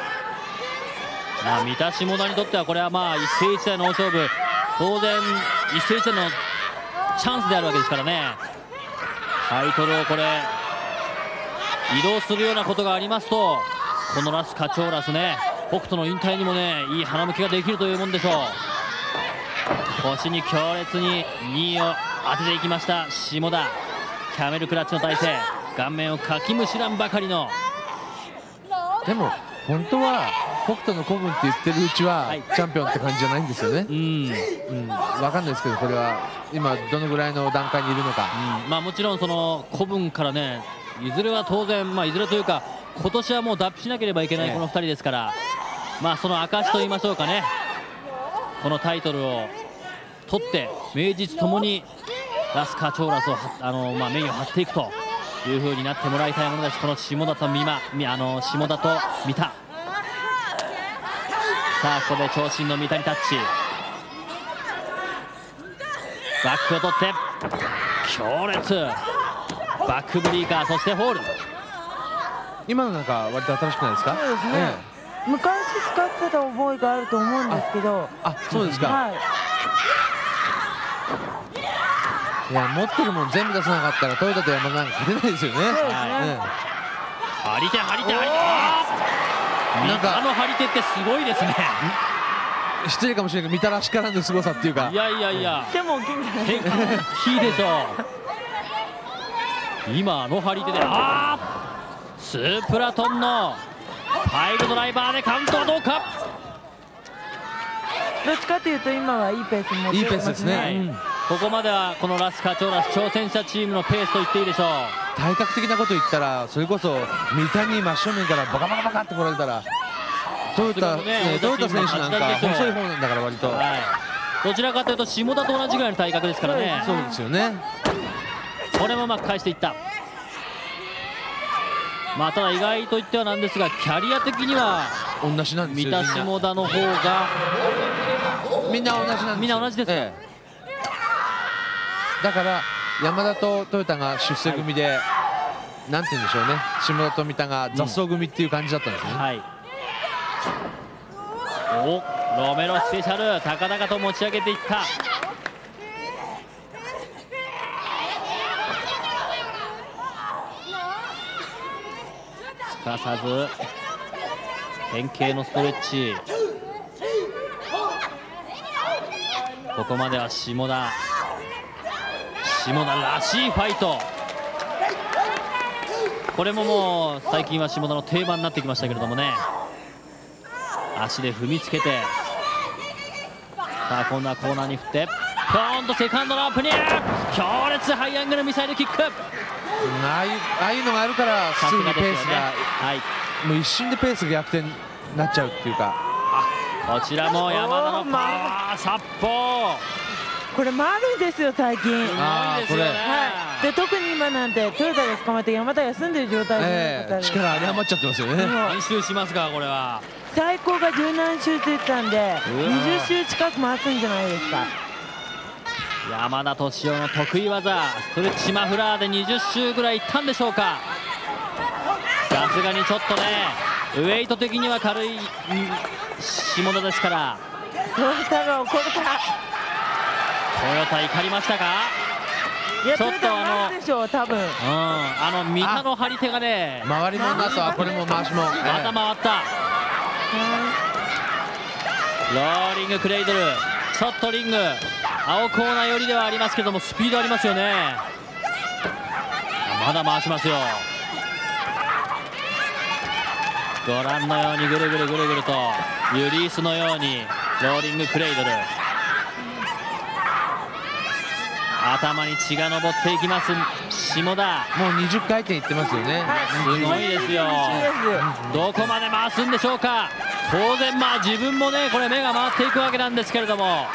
三田下田にとってはこれは一世一代の大勝負、当然一世一代のチャンスであるわけですからね。タイトルをこれ移動するようなことがありますと、このラスカチョーラスね北斗の引退にもねいい花向きができるというもんでしょう。 腰に強烈に2を当てていきました下田。キャメルクラッチの体勢、顔面をかきむしらんばかりの。 でも本当は北斗の古文って言ってるうちは、チャンピオンって感じじゃないんですよね。分かんないですけど、これは今どのぐらいの段階にいるのか。 まあもちろんその古文からね、いずれは当然、いずれというか今年はもう脱皮しなければいけないこの2人ですから、その証といいましょうかね、このタイトルを取って名実ともにラスカ・チョーラスをメインを張っていくという風になってもらいたいものです。この下田と下田と三田。さあここで長身の三田にタッチ、バックを取って強烈バックブリーカー、そしてホール。 今のなんか割と新しくないですか？ そうですね、昔使ってた覚えがあると思うんですけど。 そうですか。 はい、 いや、持ってるもん全部出さなかったらトヨタと山田なんか勝てないですよね。 張り手張り手張り手、三田の張り手ってすごいですね。 失礼かもしれないけど、三田らしからぬ凄さっていうか。 いやでも大きいんじゃないですか。 大きいでしょう。今の張り手でスープラトンのパイルドライバーでカウントはどうか。 どっちかというと今はいいペースに持っていますね。 ここまではこのラスカ・チョーラス挑戦者チームのペースと言っていいでしょう。 体格的なこと言ったら、それこそ三田に真正面からバカバカバカって来られたら、トヨタ選手なんか細い方なんだから割と、 どちらかというと下田と同じぐらいの体格ですからね。 そうですよね。 これもうまく返していった。ただ意外と言ってはなんですが、キャリア的には同じなんですよ。 三田下田の方がみんな同じなんです。 みんな同じですか。 だから山田とトヨタが出世組で、なんて言うんでしょうね、下田と三田が雑草組っていう感じだったんですね。 ロメロスペシャル、高々と持ち上げていった。すかさず変形のストレッチ。ここまでは下田らしいファイト。これももう最近は下田の定番になってきましたけれどもね。足で踏みつけて、さあ今度はコーナーに振って、ポーンとセカンドのアップに強烈ハイアングルミサイルキック。 ああいうのがあるからすぐにペースが、もう一瞬でペースが逆転になっちゃうっていうか。 こちらも山田のパワー殺法。 これ丸いですよ最近。 で特に今なんてトヨタで捕まえて山田休んでる状態で、力あり余っちゃってますよね。 何周しますかこれは。 最高が10何周って言ってたんで、20周近く回すんじゃないですか。 山田敏夫の得意技、ストレッチマフラーで20周ぐらいいったんでしょうか。さすがにちょっとね、ウェイト的には軽い下田ですから。 トヨタが怒るか。 トヨタ怒りましたか。 ちょっとでしょう多分。 三田の張り手がね、 回りもんだとはこれも回しもまた回った。ローリングクレイドル、ちょっとリング青コーナー寄りではありますけども、スピードありますよね。まだ回しますよ。ご覧のようにぐるぐるぐるぐるとユリースのようにローリングクレイドル、頭に血が上っていきます下田。 もう20回転いってますよね。 すごいですよ。どこまで回すんでしょうか。当然自分もねこれ目が回っていくわけなんですけれども、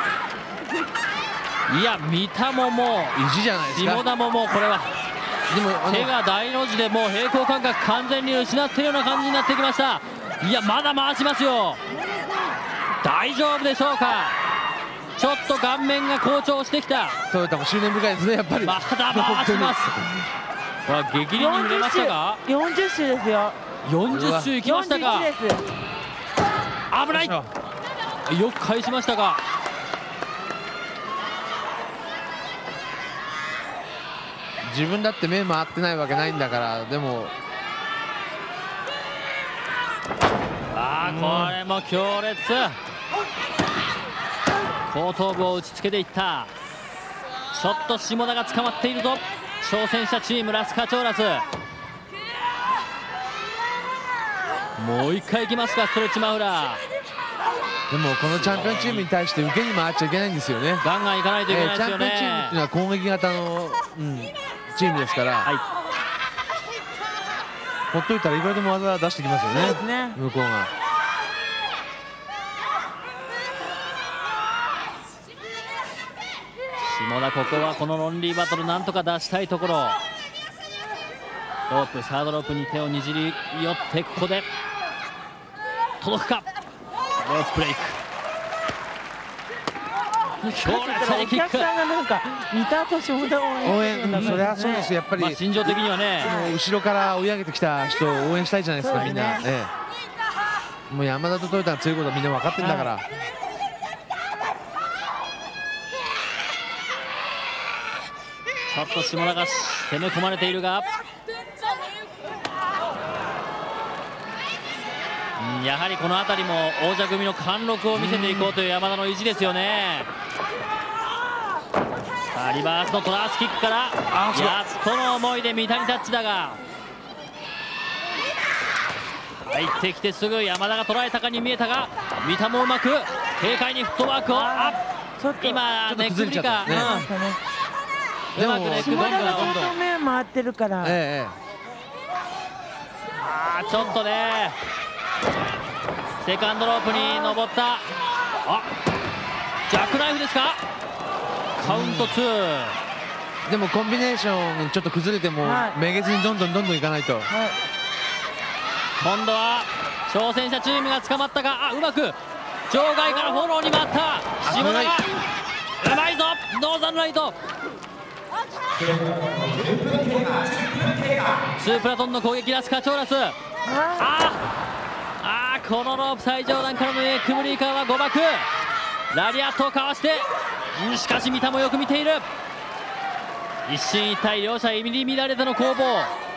いや三田ももう意地じゃないですか。 下田ももうこれはでも手が大の字でもう平行感覚完全に失っているような感じになってきました。いやまだ回しますよ。大丈夫でしょうか。ちょっと顔面が好調してきた。 トヨタも執念深いですねやっぱり。 まだ回します。これは激励に見れましたか。 40周ですよ。 40周いきましたか。危ない。よく返しましたが。 自分だって目回ってないわけないんだから。でもこれも強烈。 後頭部を打ちつけていった。ちょっと下田が捕まっているぞ。挑戦者チームラスカチョーラス。もう一回いきますか、ストレッチマフラー。 でもこのチャンピオンチームに対して受けに回っちゃいけないんですよね。 ガンガンいかないといけないですよね。 チャンピオンチームっていうのは攻撃型の、チームですから、 はい、 ほっといたらいくらでも技出してきますよね、向こうが。 下田、ここはこのロンリーバトルなんとか出したいところ。ロープ、サードロープに手をにじり寄って、ここで届くか。ロープブレイク。 お客さんがなんか三田と下田応援、 そりゃそうです。やっぱり心情的にはね、 後ろから追い上げてきた人を応援したいじゃないですか、みんな。もう山田とトヨタが強いことはみんな分かってるんだから。 ちょっと下田が攻め込まれているが、やはりこの辺りも王者組の貫禄を見せていこうという山田の意地ですよね。さあリバースのトラースキックからやっとの思いで三谷タッチだが、入ってきてすぐ山田が捉えたかに見えたが、三田もうまく軽快にフットワークを今ネックブリか、 でも下田がずっと目回ってるから、 ちょっとねセカンドロープに登った。ジャックナイフですか。カウント2。 でもコンビネーションちょっと崩れてもめげずにどんどんいかないと。 今度は挑戦者チームが捕まったが、うまく場外からフォローに回った下田がうまいぞ。ノーザンライト2プラトンの攻撃、ラスカチョーラス。このロープ最上段からのネックブリーカーは誤爆。ラリアットをかわして、しかし三田もよく見ている。一進一退、両者入り乱れての攻防。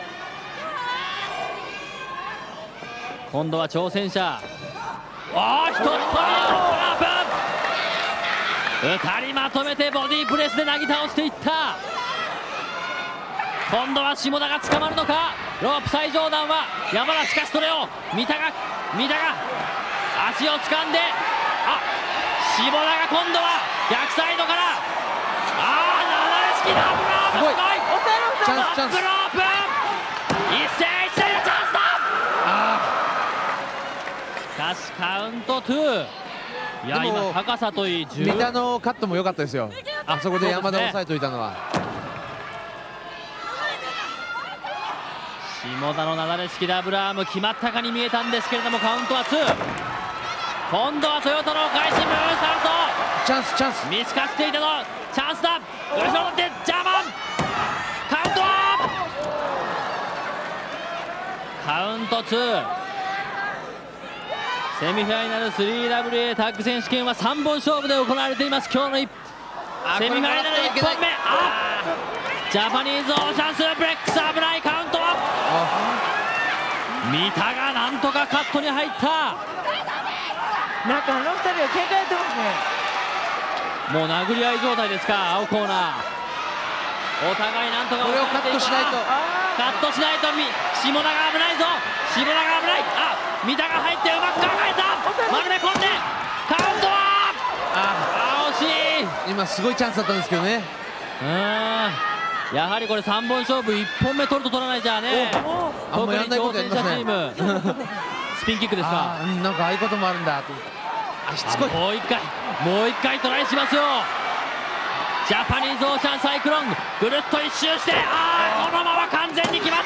今度は挑戦者、ひとっ飛びのロープ、2人まとめてボディープレスでなぎ倒していった。今度は下田が捕まるのか。ロープ最上段は山田、しかしそれを三田が足を掴んで、下田が今度は逆サイドから、流れ式ダブルロープ、すごいチャンスダブルロープ、一斉一斉のチャンスだ。しかしカウント2。今高さといい、 三田のカットも良かったですよ。あそこで山田を抑えといたのは。 下田のなだれ式ダブルアーム決まったかに見えたんですけれども、カウントは2。今度はトヨタの返しムーンサルト、 チャンス見つかっていたのチャンスだ。後ろ乗ってジャーマン、カウントカウント2。セミファイナル 3WA タッグ選手権は3本勝負で行われています。今日のセミファイナル1本目、ジャパニーズオーシャンスープレックス、危ない。カウントは三田がなんとかカットに入った。 なんか2人は警戒やってますね。もう殴り合い状態ですか。青コーナー、お互いなんとかこれをカットしないと、 下田が危ないぞ。下田が危ない。三田が入ってうまく考えた。丸め込んでカウントは惜しい。 今すごいチャンスだったんですけどね。 やはりこれ3本勝負、1本目取ると取らないじゃね。特に挑戦者チームスピンキックですか。 なんかああいうこともあるんだと。しつこい。 もう一回トライしますよ。ジャパニーズオーシャンサイクロン、ぐるっと一周して、このまま完全に決まった。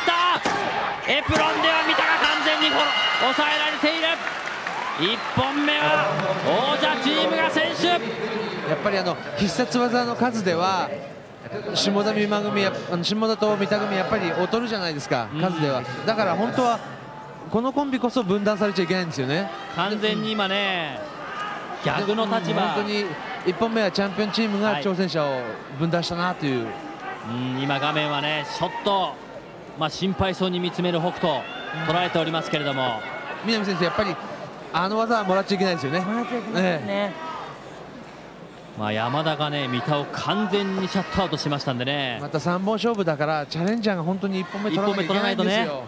エプロンでは三田が完全に抑えられている。1本目は王者チームが先取。 やっぱり必殺技の数では下田と三田組やっぱり劣るじゃないですか、数では。だから本当はこのコンビこそ分断されちゃいけないんですよね。 完全に今ね、逆の立場。 本当に1本目はチャンピオンチームが挑戦者を分断したなという。 今画面はね、ちょっと心配そうに見つめる北斗捉えておりますけれども、 南先生、やっぱりあの技はもらっちゃいけないですよね。 山田がね三田を完全にシャットアウトしましたんでね。 また3本勝負だからチャレンジャーが本当に1本目取らなきゃいけないんですよ。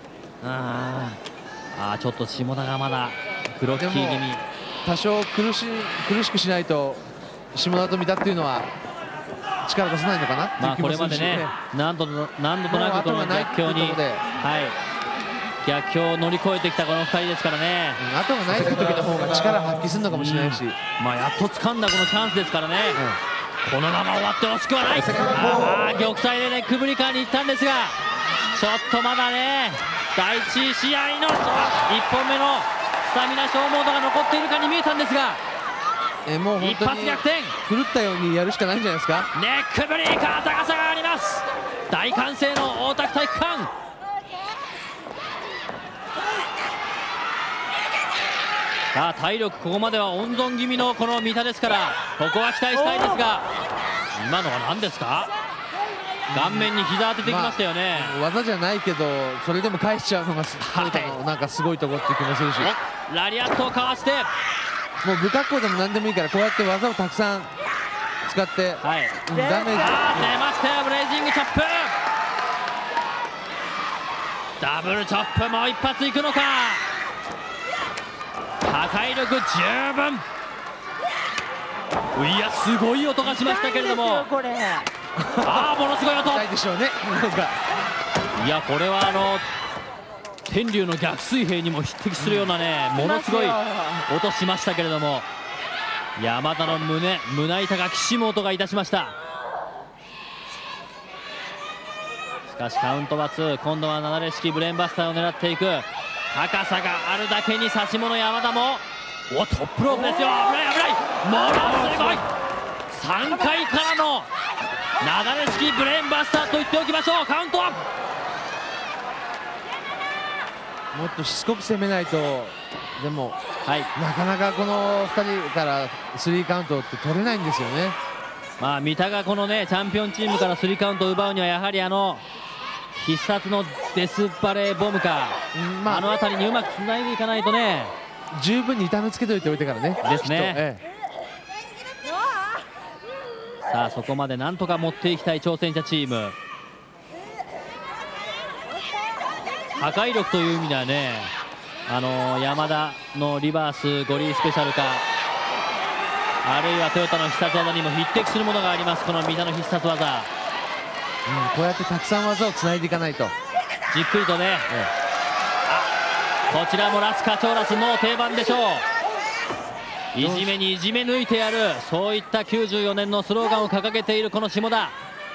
ちょっと下田がまだクロッキー気味。 多少苦しくしないと下田と三田っていうのは力出せないのかなっていう気もするし、 これまでね何度となくこの逆境に逆境を乗り越えてきたこの2人ですからね。 後がない時の方が力発揮するのかもしれないし、 やっと掴んだこのチャンスですからね。このまま終わってほしくはない。玉砕でねクブリカーに行ったんですが、ちょっとまだね第1試合の1本目のスタミナ消耗度が残っているかに見えたんですが、 もう本当に一発逆転、 狂ったようにやるしかないんじゃないですか。 ネックブレーカー、高さがあります。大歓声の大田区体育館。さあ体力ここまでは温存気味のこの三田ですから、ここは期待したいですが、今のは何ですか。顔面に膝当ててきましたよね。 技じゃないけどそれでも返しちゃうのがなんかすごいとこっていう気もするし、 ラリアットをかわして、 もう不格好でも何でもいいからこうやって技をたくさん使って、ダメージ出ましたよブレイジングチョップ。ダブルチョップ、もう一発いくのか。破壊力十分。いやすごい音がしましたけれども、ものすごい音。 でしょうね。 いやこれは天竜の逆水平にも匹敵するようなね、ものすごい音しましたけれども、山田の胸板がきしむ音がいたしました。しかしカウントは2、今度は流れ式ブレーンバスターを狙っていく。高さがあるだけに差し物山田もトップロープですよ。危ないものすごい3回からの流れ式ブレーンバスターと言っておきましょう。カウントはもっとしつこく攻めないと、でも、なかなかこの2人から3カウントって取れないんですよね。 三田がこのねチャンピオンチームから3カウントを奪うには、やはり必殺のデスバレーボムか、あの辺りにうまくつないでいかないとね。 十分に痛めつけておいておいてからね。 ですね。さあそこまでなんとか持っていきたい挑戦者チーム。破壊力という意味ではね、山田のリバースゴリースペシャルか、あるいはトヨタの必殺技にも匹敵するものがあります、この三田の必殺技。 こうやってたくさん技をつないでいかないと、 じっくりとね。こちらもラスカチョーラスの定番でしょう。いじめにいじめ抜いてやる、そういった94年のスローガンを掲げているこの下田。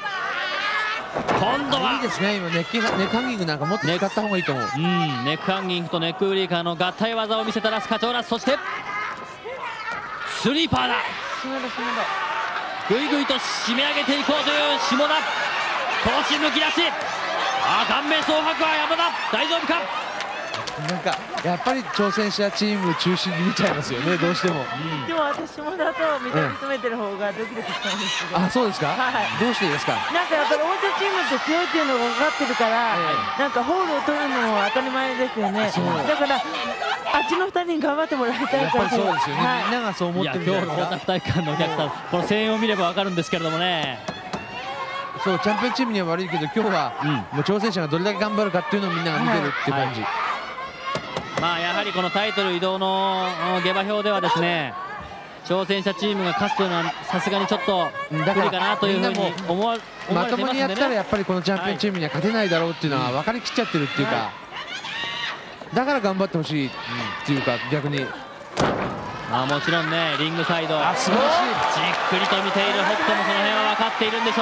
今度はいいですね。今ネックハンギングなんかもっと使った方がいいと思う。 ネックハンギングとネックブリーカーの合体技を見せたラスカチョーラス。そしてスリーパーだ。ぐいぐいと締め上げていこうという下田。腰むき出し。顔面蒼白は山田、大丈夫か。 なんかやっぱり挑戦者チーム中心に見ちゃいますよね、どうしても。 でも私下田と見つめてる方がドキドキしたんですけど。 そうですか。どうしてですか。 なんかやっぱり王者チームって強いっていうのが分かってるから、なんかホールを取るのも当たり前ですよね。だからあっちの2人に頑張ってもらいたいから。 やっぱりそうですよね。みんながそう思ってるんじゃないですか。 今日の大田区体育館のお客さん、この声援を見れば分かるんですけれどもね。 そう、チャンピオンチームには悪いけど、今日はもう挑戦者がどれだけ頑張るかっていうのをみんなが見てるっていう感じ。 やはりこのタイトル移動の下馬評ではですね、挑戦者チームが勝つというのはさすがにちょっと不利かなというふうに思われてますんでね。 まともにやったらやっぱりこのチャンピオンチームには勝てないだろうっていうのは分かりきっちゃってるっていうか、だから頑張ってほしいっていうか、逆に。 もちろんね、リングサイド素晴らしい、 じっくりと見ている北斗もその辺は分かっているんでしょ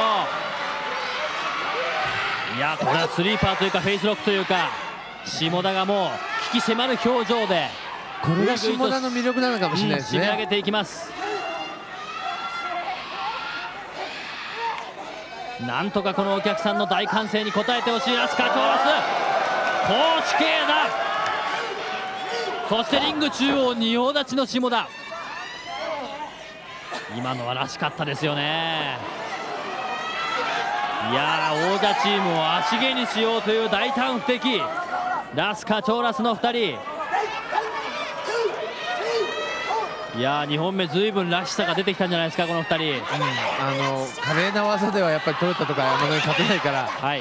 う。いやこれはスリーパーというかフェイスロックというか、下田がもう引き迫る表情で、 これが下田の魅力なのかもしれないですね。 締め上げていきます。なんとかこのお客さんの大歓声に応えてほしいラスカチョーラス。高地形だ。そしてリング中央仁王立ちの下田。今のはらしかったですよね。いやー、王者チームを足毛にしようという大胆不敵ラスカチョーラスの2人。 いやー2本目ずいぶんらしさが出てきたんじゃないですかこの2人。 華麗な技ではやっぱりトヨタとか山田に勝てないから。 はい、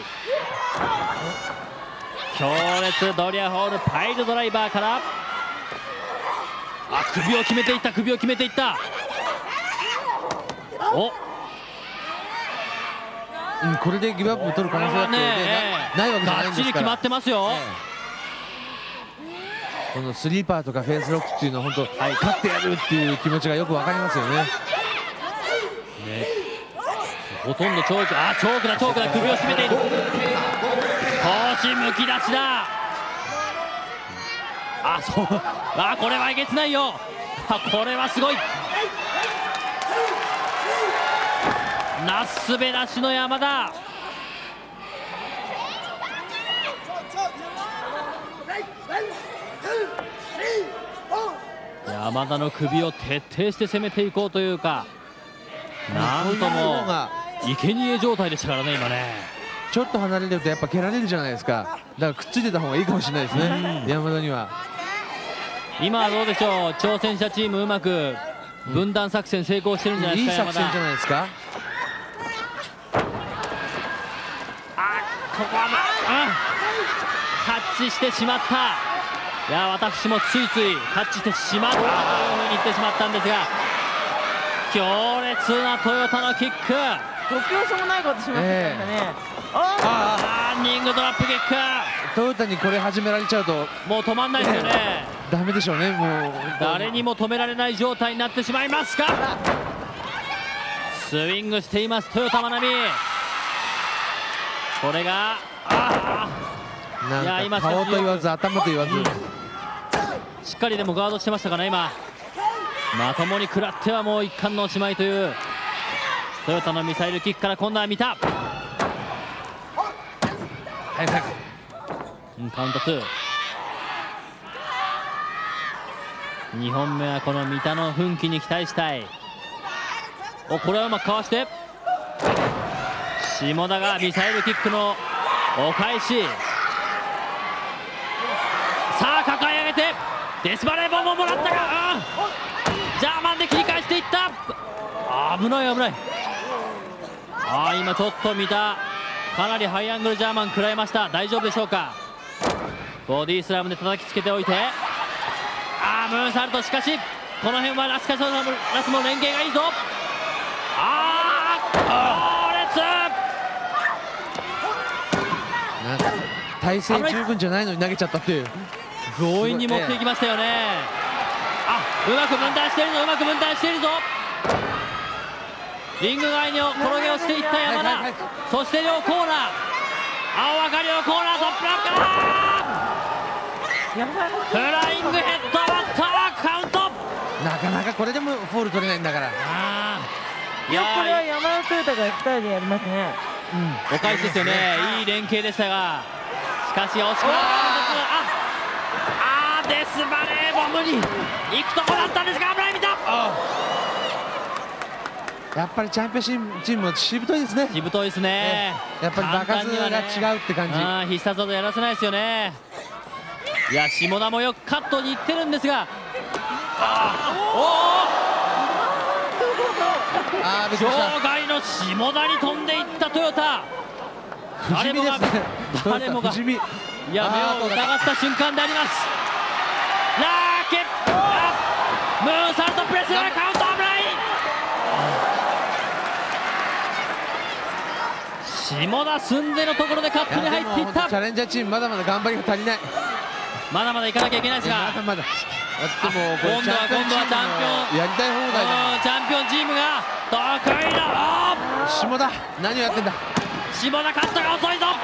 強烈ドリアホールパイルドライバーから、あ、首を決めていった、首を決めていった。お、 これでギブアップを取る可能性だってないわけじゃないんですから。 がっちり決まってますよ。 このスリーパーとかフェースロックっていうのは本当、勝ってやるっていう気持ちがよくわかりますよね。 ほとんどチョーク、あ、チョークだチョークだ、首を絞めている。腰むき出しだ。あ、そう、あ、これはえげつないよ。あ、これはすごい。なすべなしの山田。山田の首を徹底して攻めていこうというか、なんとも生贄状態でしたからね今ね。 ちょっと離れるとやっぱ蹴られるじゃないですか。だからくっついてた方がいいかもしれないですね、山田には。 今はどうでしょう、挑戦者チームうまく分断作戦成功してるんじゃないですか。 いい作戦じゃないですか。 ここはタッチしてしまった。いや、私もついついタッチしてしまったというふうに言ってしまったんですが、強烈なトヨタのキック。 突拍子もないことしましたね。 ランニングドラップキック。 トヨタにこれ始められちゃうともう止まんないですよね。 ダメでしょうね。もう誰にも止められない状態になってしまいますが、スイングしています豊田真奈美。これがなんか顔と言わず頭と言わず、 しっかりでもガードしてましたかね今。まともに食らってはもう一貫のおしまいというトヨタのミサイルキックから今度は三田。カウント2。2本目はこの三田の奮起に期待したい。お、これはうまくかわして下田がミサイルキックのお返し。さあ抱え上げてデスバレーボンももらったが、ジャーマンで切り返していった。危ない危ない。今ちょっと見た、かなりハイアングルジャーマン食らいました。大丈夫でしょうか。ボディスラムで叩きつけておいて、ムーンサルト。しかしこの辺はラスも連携がいいぞ。強烈。 なんか体勢十分じゃないのに投げちゃったっていう。 強引に持っていきましたよね。うまく分断しているぞ、うまく分断しているぞ。リング外に転げ落ちていった山田。そして両コーナー、青赤両コーナートップラッカー。フライングヘッドバッターカウント。 なかなかこれでもフォール取れないんだから。 いや、これは山田トヨタが2人でやりますね。 お返しですよね。いい連携でしたが、しかし惜しくもデスバレーボムに行くとこだったんですが、危ない見た。 やっぱりチャンピオンチームはしぶといですね。 しぶといですね。 やっぱり場数が違うって感じ。 必殺技やらせないですよね。いや、下田もよくカットに行ってるんですが、場外の下田に飛んでいったトヨタ。誰もがいや、目を疑った瞬間であります。ラーケットムーンサルトプレスからカウント危ない。下田寸でのところでカットに入っていった。 チャレンジャーチームまだまだ頑張りが足りない。 まだまだいかなきゃいけないですが、 まだまだ今度はチャンピオンやりたい放題だ。 チャンピオンチームが得意だ。 下田何をやってんだ。 下田カットが遅いぞ。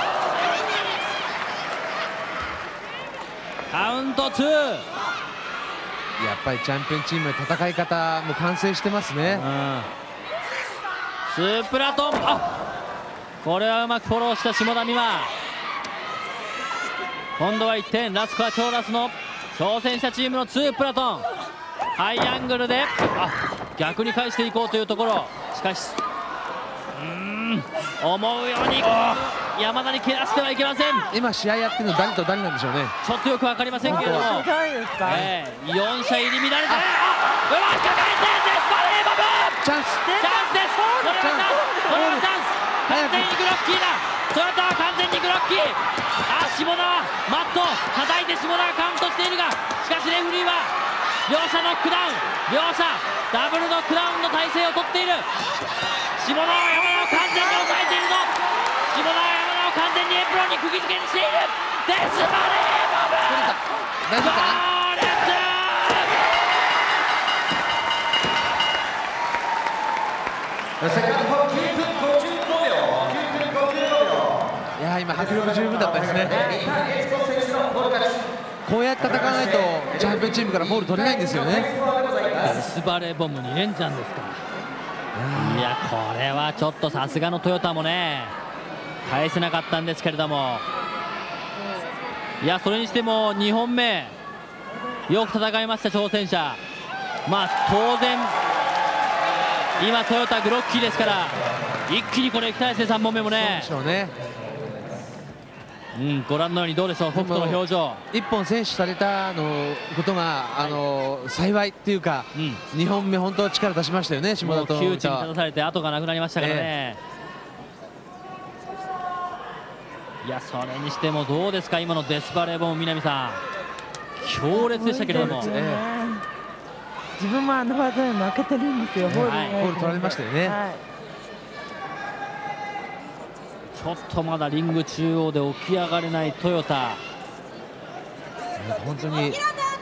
カウント2。 やっぱりチャンピオンチームの戦い方も完成してますね。 スープラトン、これはうまくフォローした下田美馬。今度は1点。ラスコア超ラスの挑戦者チームの2プラトン。ハイアングルで逆に返していこうというところ。しかし思うようにい山田に蹴らしてはいけません。 今試合やってるの誰と誰なんでしょうね。 ちょっとよく分かりませんけれども、4者入り乱れて、うわ、引っかかれてデスパレーボブ、 チャンスチャンスです。これはチャンス、これはチャンス。完全にグロッキーだ。トヨタは完全にグロッキー。あ、下田はマット叩いて下田がカウントしているが、しかしレフリーは両者ノックダウン、両者ダブルノックダウンの体勢をとっている。下田は山田を完全に抑えているぞ。下田は山田を完全にエプロンに釘付けにしている。デスバレーボブ、 大丈夫かな。いや今迫力十分だったですね。こうやって戦わないとチャンピオンチームからボール取れないんですよね。 デスバレーボム2連チャンですか。いやこれはちょっとさすがのトヨタもね返せなかったんですけれども、いやそれにしても2本目よく戦いました挑戦者。まあ当然今トヨタグロッキーですから一気にこれいきたいですね。3本目もね。 そうでしょうね。 ご覧のようにどうでしょう、北斗の表情。 1本選手されたことが幸いっていうか、2本目本当力出しましたよね。下田と窮地に立たされて後がなくなりましたからね。いやそれにしてもどうですか今のデスバレーボム、南さん強烈でしたけれども、 自分もあの技に負けてるんですよ。ボール取られましたよね。 ちょっとまだリング中央で起き上がれないトヨタ。 本当に。いや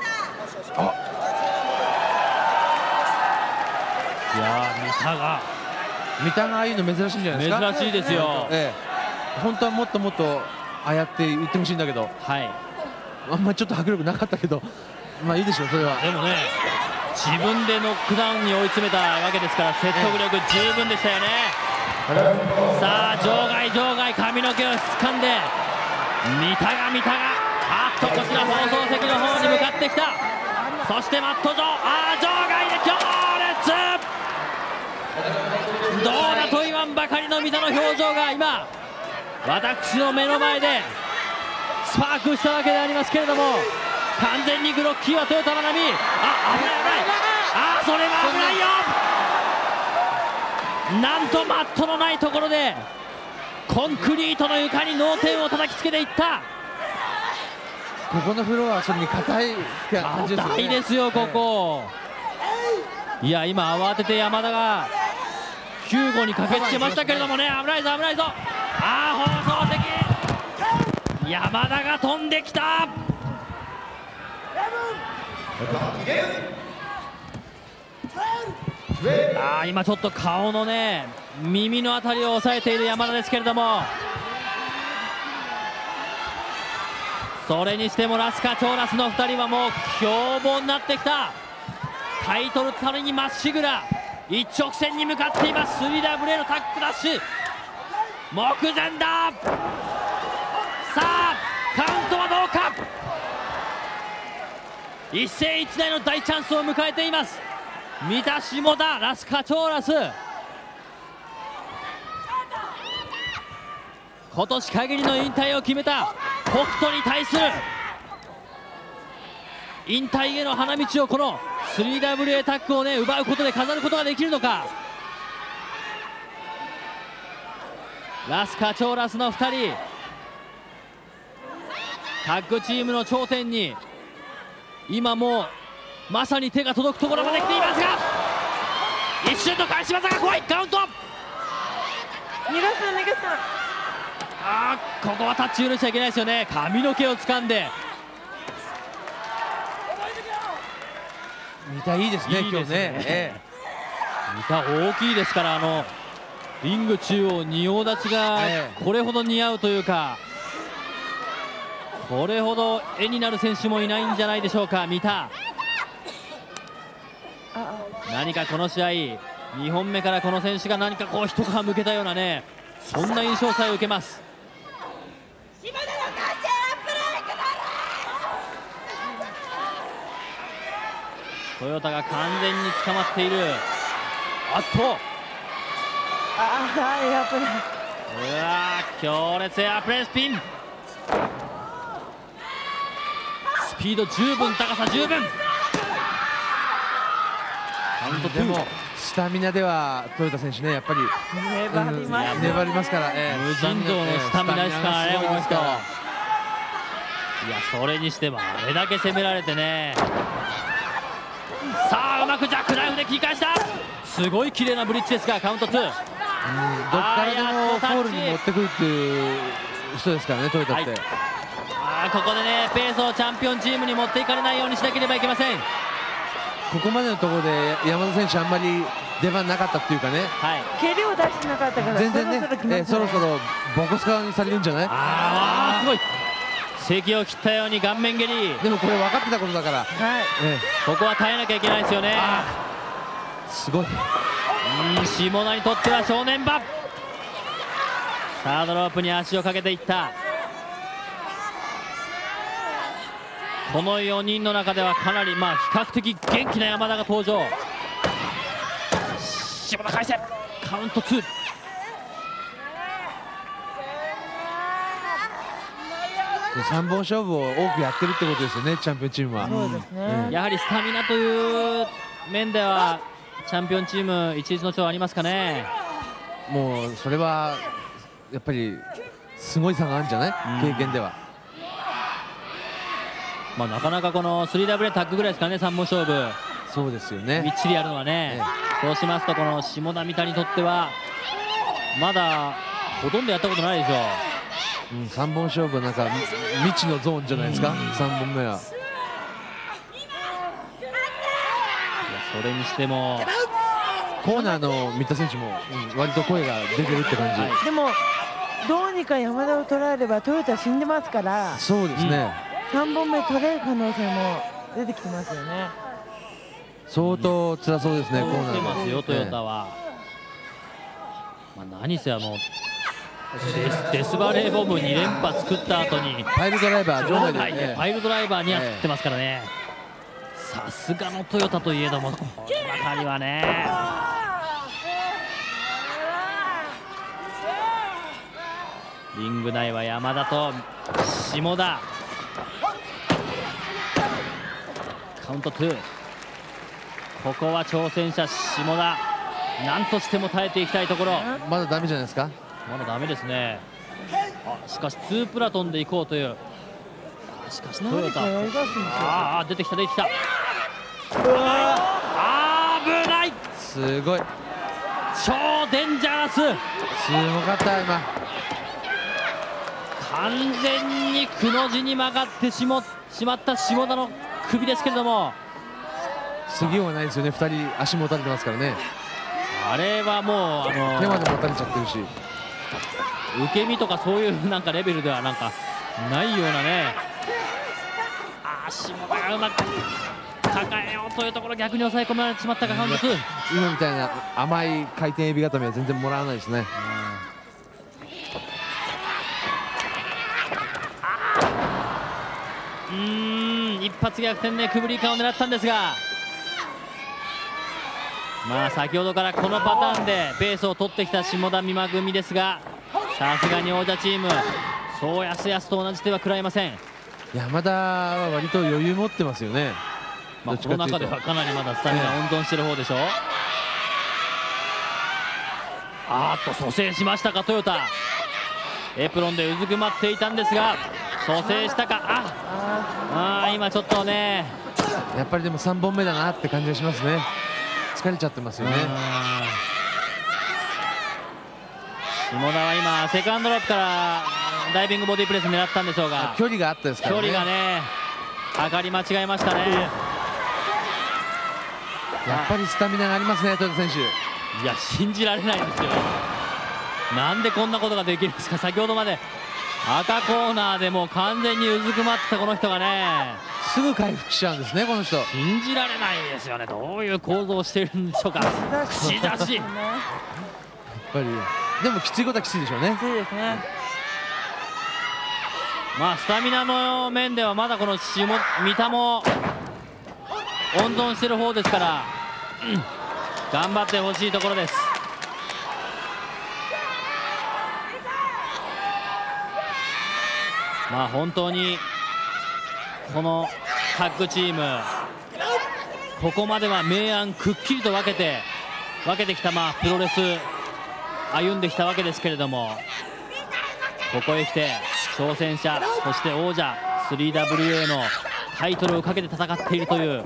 三田がああいうの珍しいんじゃないですか。 珍しいですよ。 本当はもっともっとああやって言ってほしいんだけど、あんまりちょっと迫力なかったけど、まあいいでしょうそれは。 でもね自分でノックダウンに追い詰めたわけですから説得力十分でしたよね。さあ場外髪の毛を掴んで三田があっとこちら放送席の方に向かってきた。そしてマット上、場外で強烈、どうだと言わんばかりの三田の表情が今私の目の前でスパークしたわけでありますけれども、完全にグロッキーはトヨタ真波。危ない、それは危ないよ。なんとマットのないところでコンクリートの床に脳天を叩きつけていった。 ここのフロアはそれに硬い感じですよね。 硬いですよここ。いや今慌てて山田が救護に駆けつけましたけれどもね、危ないぞ。放送席、山田が飛んできた。今ちょっと顔のね耳の辺りを押さえている山田ですけれども、それにしてもラスカ・チョーラスの2人はもう凶暴になってきた。タイトルためにまっしぐら一直線に向かっています。 3WA のタックダッシュ目前だ。さあカウントはどうか。一世一代の大チャンスを迎えています。三田、下田、ラスカ・チョーラス、今年限りの引退を決めた北斗に対する引退への花道をこの 3WA タッグをね奪うことで飾ることができるのか。ラスカ・チョーラスの2人タッグチームの頂点に今もうまさに手が届くところまで来ていますが、一瞬の返し技が怖い。カウント逃がす。ここはタッチ許しちゃいけないですよね。髪の毛を掴んで三田いいですね今日ね。 三田大きいですから、リング中央仁王立ちがこれほど似合うというか、これほど絵になる選手もいないんじゃないでしょうか。三田何かこの試合2本目からこの選手が何かこう一皮向けたようなね、そんな印象さえ受けます。トヨタが完全に捕まっている。 うわー、強烈エアプレスピン。スピード十分、高さ十分。 でもスタミナでは豊田選手ね、やっぱり粘ります、 粘りますから、 無尽蔵のスタミナですからね、この人。いや、それにしてもあれだけ攻められてね。さあ、うまくジャックナイフで切り返した。すごい綺麗なブリッジですが、カウント2。 どっからでもフォールに持ってくるっていう人ですからね、豊田って。 ここでね、ペースをチャンピオンチームに持っていかれないようにしなければいけません。 ここまでのところで山田選手あんまり出番なかったっていうかね、 蹴りを出してなかったから全然ね、そろそろボコスカにされるんじゃない？ すごい席を切ったように顔面蹴り。 でもこれ分かってたことだから、 ここは耐えなきゃいけないですよね。 すごい。 下田にとっては正念場。サードロープに足をかけていった。この4人の中ではかなり比較的元気な山田が登場。下田返せ、カウント2。 3本勝負を多くやってるってことですよね、チャンピオンチームは。 そうですね、 やはりスタミナという面ではチャンピオンチーム一日の長ありますかね。 もうそれはやっぱりすごい差があるんじゃない、経験では。 なかなかこの 3W タッグぐらいですかね、3本勝負。 そうですよね、 みっちりやるのはね。そうしますと、この下田三田にとってはまだほとんどやったことないでしょう。 3本勝負はなんか未知のゾーンじゃないですか、3本目は。 それにしてもコーナーの三田選手も、割と声が出てるって感じ、 でもどうにか山田を捉えればトヨタ死んでますから、 そうですね、 3本目取れる可能性も出てきてますよね。 相当辛そうですね、コーナー出ますよトヨタは。何せデスバレーボム2連覇作った後にパイルドライバー場内でパイルドライバー2発作ってますからね。さすがのトヨタといえども、この辺りはね。リング内は山田と下田。カウント2。ここは挑戦者下田、何としても耐えていきたいところ。 まだダメじゃないですか。 まだダメですね。しかし2プラトンでいこうという。しかしトヨタ、出てきた出てきた。危ない。 すごい、 超デンジャラス。すごかった今。 完全にくの字に曲がってしまった下田の首ですけれども、 次はないですよね。2人足持たれてますからね。 あれはもう手まで持たれちゃってるし、 受け身とかそういうなんかレベルではなんかないようなね。下田がうまく抱えようというところ、逆に抑え込まれてしまったか。カウント2。 今みたいな甘い回転エビ固めは全然もらわないですね。 一発逆転でクブリカを狙ったんですが、先ほどからこのパターンでペースを取ってきた下田美馬組ですが、さすがに王者チームそうやすやすと同じ手は食らいません。 山田は割と余裕持ってますよね。 この中ではかなりまだスタミナ温存してる方でしょう。蘇生しましたかトヨタ。エプロンでうずくまっていたんですが蘇生したか。今ちょっとね、 やっぱりでも3本目だなって感じがしますね。疲れちゃってますよね。 下田は今セカンドロープからダイビングボディプレス狙ったんでしょうが、 距離があったですからね。 距離がね、測り間違えましたね。 やっぱりスタミナがありますね、豊田選手。 いや、信じられないですよ。なんでこんなことができるんですか。先ほどまで赤コーナーでもう完全にうずくまってたこの人がね、 すぐ回復しちゃうんですね、この人。 信じられないですよね。どういう構造をしているんでしょうか。串刺し。やっぱりでもきついことはきついでしょうね。 きついですね。 スタミナの面ではまだこの三田も温存してる方ですから、頑張ってほしいところです。 まあ本当にこの各チームここまでは明暗くっきりと分けてきたプロレス歩んできたわけですけれども、ここへ来て挑戦者そして王者 3WA のタイトルをかけて戦っているという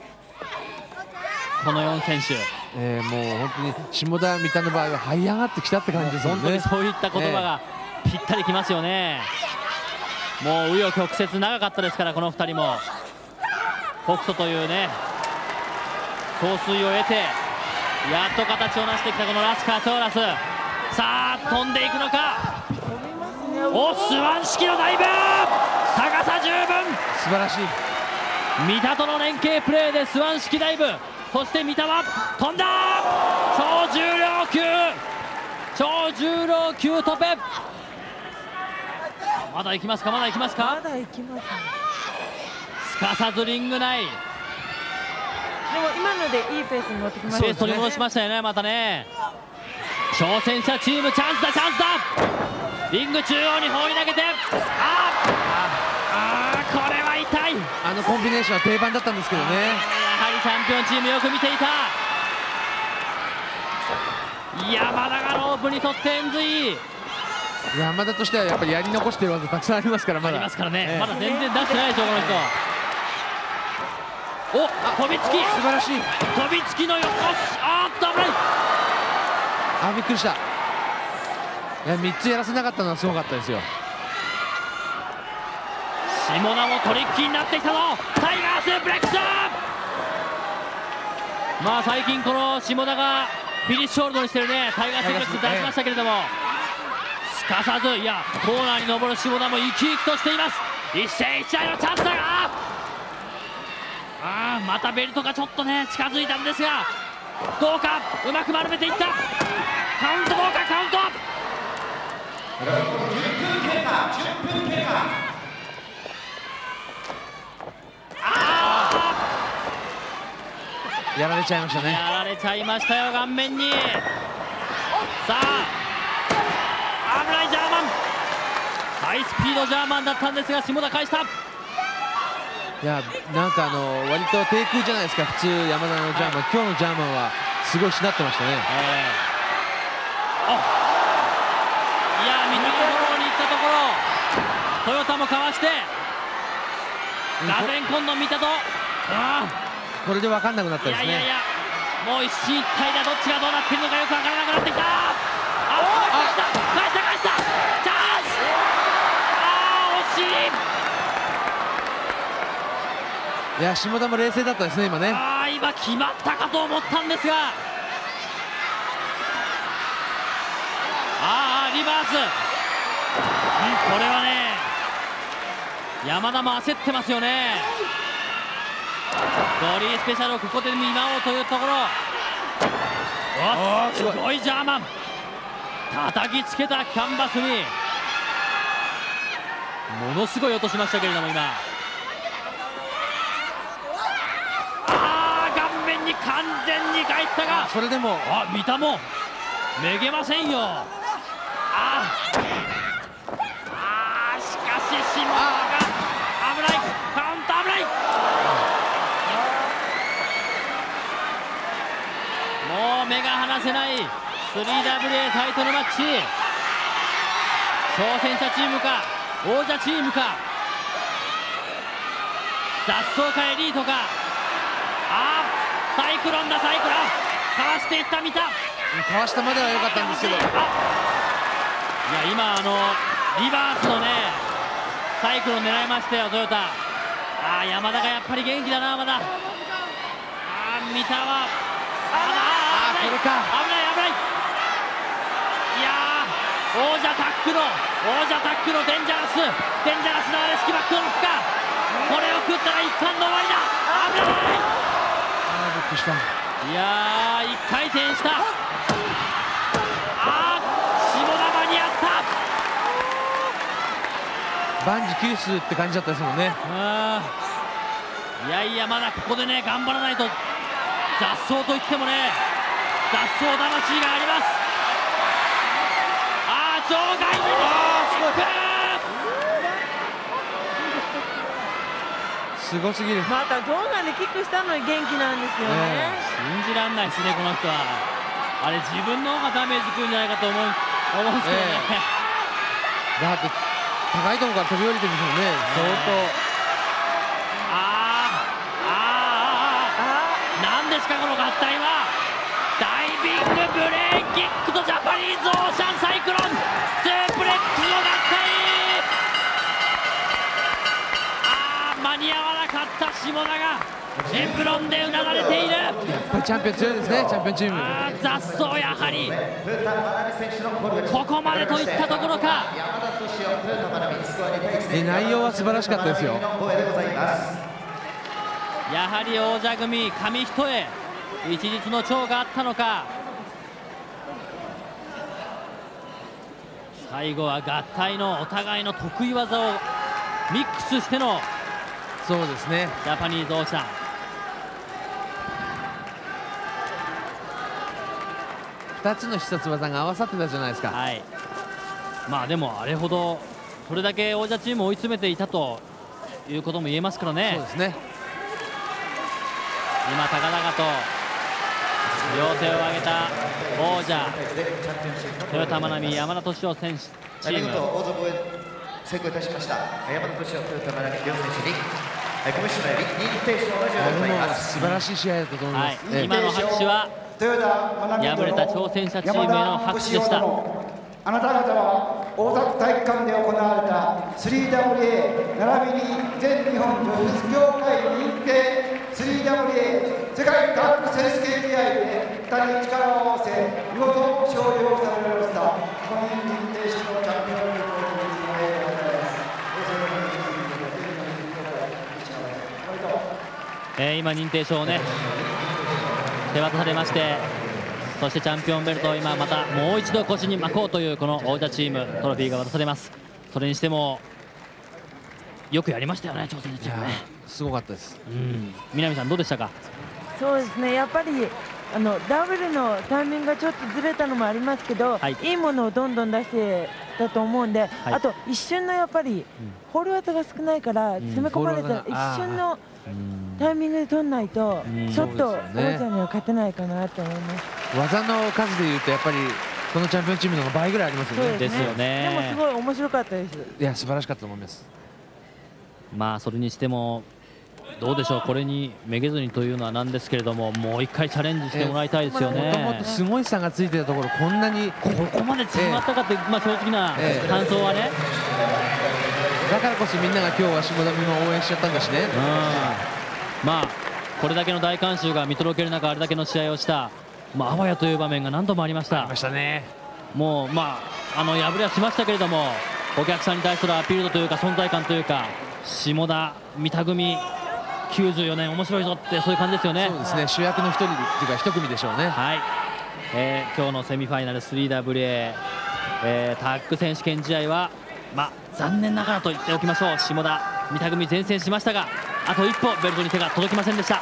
この4選手。 もう本当に下田三田の場合は這い上がってきたって感じですもんね。 本当にそういった言葉がぴったりきますよね。もう紆余曲折長かったですから、この2人も北斗というね総帥を得てやっと形を成してきたこのラスカー・チョーラス。さあ飛んでいくのか。おスワン式のダイブ、高さ十分、 素晴らしい。 三田との連携プレーでスワン式ダイブ、そして三田は飛んだ、超重量級トペ。まだ行きますか、まだ行きますか。 まだ行きますね。 すかさずリング内、 でも今のでいいペースに持ってきましたね。 ペース取り戻しましたよね。またね挑戦者チームチャンスだ、チャンスだ。リング中央に放り投げて、これは痛い。 あのコンビネーションは定番だったんですけどね。 やはりチャンピオンチームよく見ていた。山田がロープにとってエンズイ。 山田としてはやっぱりやり残している技たくさんありますから、まだありますからね、まだ全然出してないでしょこの人。お飛びつき、 素晴らしい飛びつきのよ、危ない。 びっくりした。3つやらせなかったのはすごかったですよ。 下田もトリッキーになってきたぞ、タイガースープレックス。まあ最近この下田がフィニッシュホールドにしてるねタイガースープレックス出しましたけれども、すかさずコーナーに登る下田も生き生きとしています。一世一代のチャンスだが、またベルトがちょっとね近づいたんですが、どうか、うまく丸めていった。カウントどうか、カウント 10分経過。 やられちゃいましたね。 やられちゃいましたよ、顔面に。さあ危ないジャーマン、ハイスピードジャーマンだったんですが下田返した。 いやなんか割と低空じゃないですか、普通山田のジャーマン、今日のジャーマンはすごいしなってましたね。 いや右のフォローに行ったところトヨタもかわして、がぜん今度三田とこれで分かんなくなったですね。 いやもう一進一退だ、どっちがどうなっているのかよく分からなくなってきた。返したチャンス。惜しい。 いや下田も冷静だったですね今ね。 今決まったかと思ったんですが、リバース、これはね山田も焦ってますよね。ドリースペシャルをここで見舞おうというところ、すごいジャーマン、叩きつけたキャンバスにものすごい音しましたけれども、今顔面に完全に返ったが、 それでも三田もめげませんよ。しかし下田が危ない、カウンター危ない。もう目が離せない 3WA タイトルマッチ。挑戦者チームか王者チームか、雑草かエリートか。サイクロンだ、サイクロンかわしていった三田。 かわしたまでは良かったんですけど、 今リバースのねサイクロン狙いましたよトヨタ。山田がやっぱり元気だな、まだ。三田はこれか、 危ない。王者タックのデンジャラスなレスキバックのロックか。これを食ったら一貫の終わりだ。危ない。 びっくりした。 一回転した。下田間に合った。 万事休すって感じだったですもんね。 まだここでね頑張らないと、雑草といってもね雑草魂があります。場外にすごすぎる。 またゴーガンでキックしたのに元気なんですよね。 信じらんないですね、この人は。あれ自分の方がダメージ食うんじゃないかと思うんですけどね。 だって高いところから飛び降りてるんですもんね、相当。 何ですかこの合体は。ダイビングブレーンキックとジャパニーズオーシャンサイクロンスープレックスの合体。間に合わなかった下田がエプロンでうなだれている。 やっぱりチャンピオン強いですね、チャンピオンチーム。 雑草やはりここまでといったところか。 内容は素晴らしかったですよ。 やはり王者組紙一重一日の長があったのか。最後は合体のお互いの得意技をミックスしてのそうですね、 ジャパニーズオーシャン。 2つの必殺技が合わさってたじゃないですか。 はい、まあでもあれほどそれだけ王者チームを追い詰めていたということも言えますからね。 そうですね。 今高々と両手を上げた王者豊田真奈美山田敏夫選手チーム。 王座防衛成功いたしました山田敏夫豊田真奈美両選手にコミッショナーより認定証の授与を行います。 素晴らしい試合だったと思います。 今の拍手は敗れた挑戦者チームへの拍手でした。 あなた方は大田区体育館で行われた 3WA 並びに全日本女子協会認定 3WA 世界タッグ選手権試合で2人力を合わせ見事勝利を収められました本人認定式のチャンピオンにございます。 今認定証をね手渡されまして、そしてチャンピオンベルトを今またもう一度腰に巻こうというこの王者チームトロフィーが渡されます。それにしてもよくやりましたよね、挑戦者チームね。 すごかったです。 南さんどうでしたか。 そうですね、やっぱりダブルのタイミングがちょっとずれたのもありますけど、いいものをどんどん出してたと思うんで、あと一瞬のやっぱりホール技が少ないから攻め込まれたら一瞬のタイミングで取らないとちょっと王者には勝てないかなと思います。 技の数でいうとやっぱりこのチャンピオンチームの方が倍ぐらいありますよね。 ですよね。 でもすごい面白かったです。 いや素晴らしかったと思います。 まあそれにしてもどうでしょう、これにめげずにというのはなんですけれども、もう一回チャレンジしてもらいたいですよね。 もともとすごい差がついてたところこんなにここまで縮まったかって、まあ正直な感想はね、 だからこそみんなが今日は下田美も応援しちゃったんだしね。 まあこれだけの大観衆が見届ける中、あれだけの試合をした、まああわやという場面が何度もありました。もうまあ敗れはしましたけれども、お客さんに対するアピールというか存在感というか、下田三田組94年面白いぞってそういう感じですよね。 そうですね、主役の一人っていうか一組でしょうね。 はい、今日のセミファイナル 3WA、タッグ選手権試合はまあ残念ながらと言っておきましょう、下田三田組善戦しましたが、あと一歩ベルトに手が届きませんでした。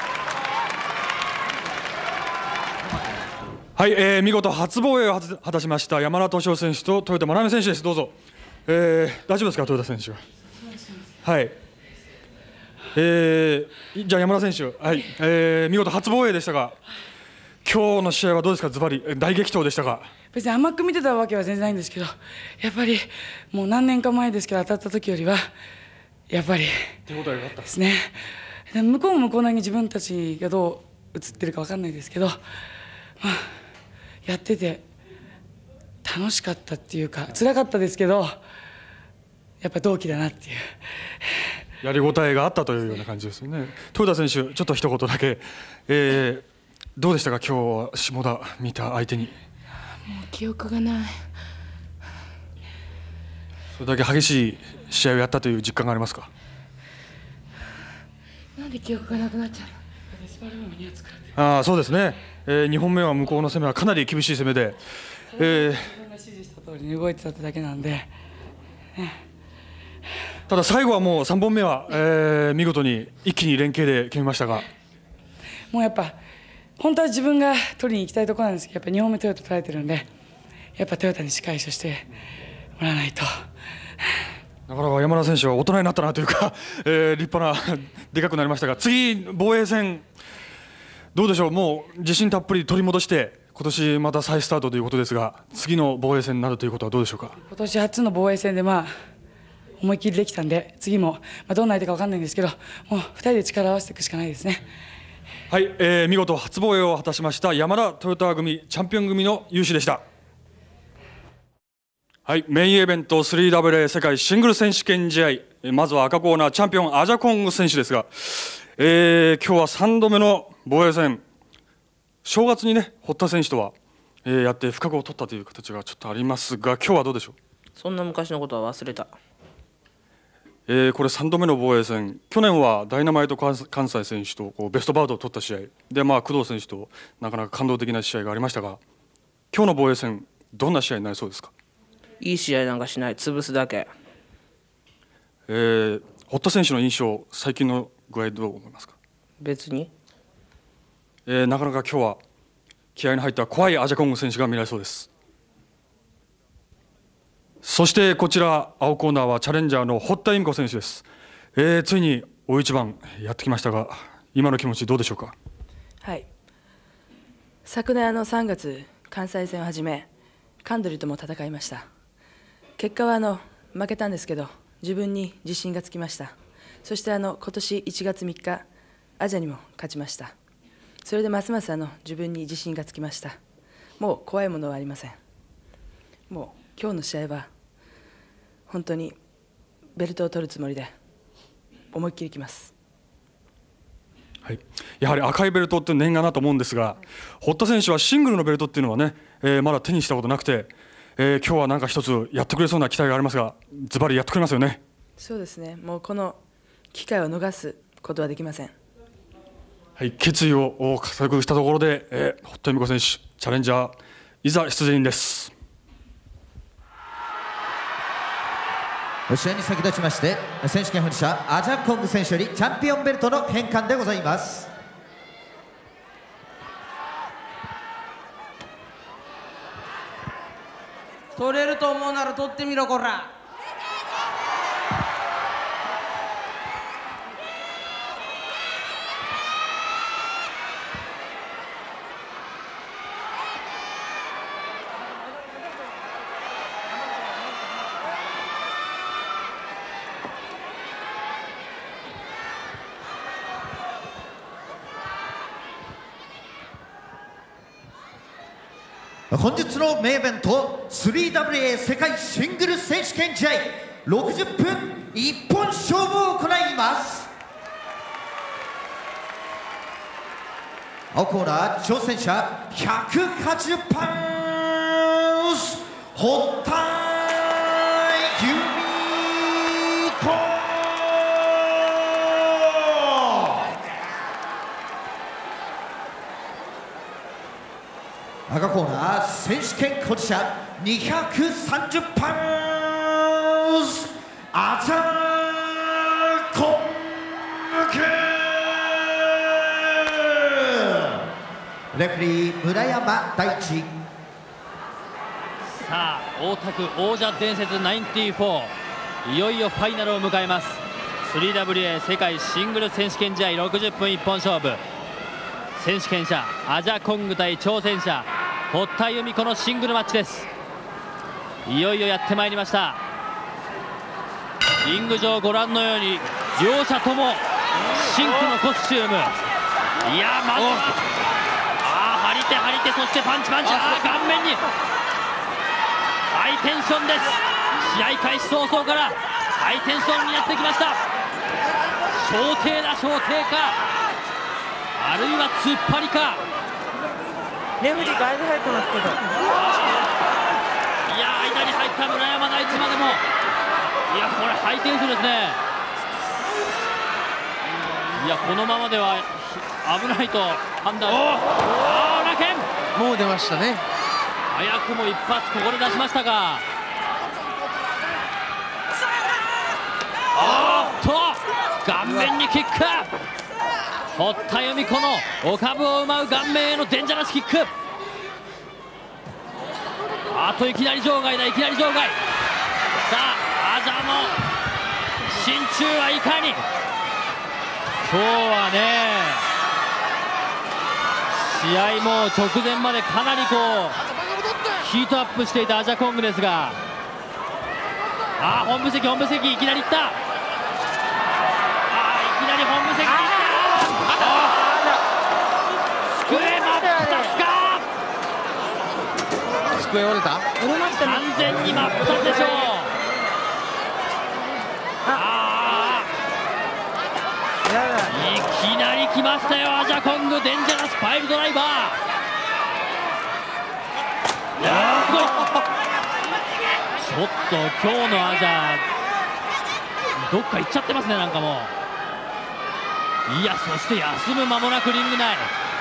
はい、見事初防衛を果たしました山田敏夫選手と豊田真奈美選手です。どうぞ。大丈夫ですか、豊田選手は。はい。じゃあ山田選手、はい、見事初防衛でしたが、今日の試合はどうですか、ズバリ大激闘でしたか。 別に甘く見てたわけは全然ないんですけど、やっぱりもう何年か前ですけど、当たった時よりはやっぱり手応えがあったですね。向こうも向こうなりに自分たちがどう映ってるか分かんないですけど、まあ、やってて楽しかったっていうか辛かったですけど、やっぱ同期だなっていう。 やりごたえがあったというような感じですよね。豊田選手、ちょっと一言だけ、どうでしたか、今日は下田見た相手に。 もう記憶がない。 それだけ激しい試合をやったという実感がありますか。 なんで記憶がなくなっちゃうの。ああ、そうですね。2本目は向こうの攻めはかなり厳しい攻めで、 自分が指示した通りに動いてたってだけなんで。 ただ最後はもう3本目は、見事に一気に連携で決めましたが、 もうやっぱ本当は自分が取りに行きたいところなんですけど、やっぱ2本目トヨタ取られてるんで、やっぱトヨタにしっかりとしてもらわないと。 なかなか山田選手は大人になったなというか、立派なでかくなりましたが、次防衛戦どうでしょう。もう自信たっぷり取り戻して今年また再スタートということですが、次の防衛戦になるということはどうでしょうか。 今年初の防衛戦で思いっきりできたんで、次もどんな相手か分かんないんですけど、もう2人で力を合わせていくしかないですね。 はい、見事初防衛を果たしました山田トヨタ組チャンピオン組の勇姿でした。はい、メインイベント 3WA 世界シングル選手権試合、まずは赤コーナーチャンピオンアジャコング選手ですが、今日は3度目の防衛戦、正月にね堀田選手とは、やって不覚を取ったという形がちょっとありますが、今日はどうでしょう。 そんな昔のことは忘れた。 これ3度目の防衛戦、去年はダイナマイト関西選手とベストバウトを取った試合で、工藤選手となかなか感動的な試合がありましたが、今日の防衛戦どんな試合になりそうですか。 いい試合なんかしない、潰すだけ。 堀田選手の印象、最近の具合どう思いますか。 別に、 なかなか今日は気合いの入った怖いアジャコング選手が見られそうです。そしてこちら青コーナーはチャレンジャーの堀田由美子選手です。ついに大一番やってきましたが、今の気持ちどうでしょうか。 はい、昨年3月関西戦をはじめカンドリとも戦いました。結果は負けたんですけど、自分に自信がつきました。そして今年1月3日アジアにも勝ちました。それでますます自分に自信がつきました。もう怖いものはありません。もう今日の試合は本当にベルトを取るつもりで思いっきりいきます。 はい、やはり赤いベルトって念願だと思うんですが、堀田選手はシングルのベルトっていうのはね、まだ手にしたことなくて、今日は何か一つやってくれそうな期待がありますが、ズバリやってくれますよね。 そうですね、もうこの機会を逃すことはできません。 はい、決意を固くしたところで、堀田由美子選手チャレンジャーいざ出陣です。 試合に先立ちまして選手権保持者アジャコング選手よりチャンピオンベルトの返還でございます。 取れると思うなら取ってみろこら。 本日のメインイベント 3WA 世界シングル選手権試合60分一本勝負を行います。青コーナー挑戦者180パウンド堀田由美子。赤コーナー選手権保持者230パウンドアジャコング。レフェリー村山大地。 さあ大田区王者伝説94、いよいよファイナルを迎えます。 3WA 世界シングル選手権試合60分一本勝負、選手権者アジャコング対挑戦者堀田由美子のシングルマッチです。いよいよやってまいりました。リング上ご覧のように両者ともシンクのコスチューム、いやまず張り手張り手、そしてパンチパンチ、顔面にハイテンションです。試合開始早々からハイテンションになってきました。小艇だ、小艇か、あるいは突っ張りか。 レフリーが間入ってますけど、いや間に入った村山大地までも、いやこれハイテンションですね。いやこのままでは危ないと判断。ラケンもう出ましたね。 早くも一発ここで出しましたが、顔面にキック。堀田由美子のお株を奪う顔面へのデンジャラスキック。あといきなり場外だ、いきなり場外。さあアジャの心中はいかに。今日はね、試合も直前までかなりこうヒートアップしていたアジャコングですが、本部席いきなりいった。いきなり本部席にいった。机真っ二つか。 机折れた。 完全に真っ二つでしょう。いきなり来ましたよ、アジャコングデンジャラスパイルドライバー。いやーすごい。ちょっと今日のアジャどっか行っちゃってますね、なんかもう。いや、そして休む間もなくリング内。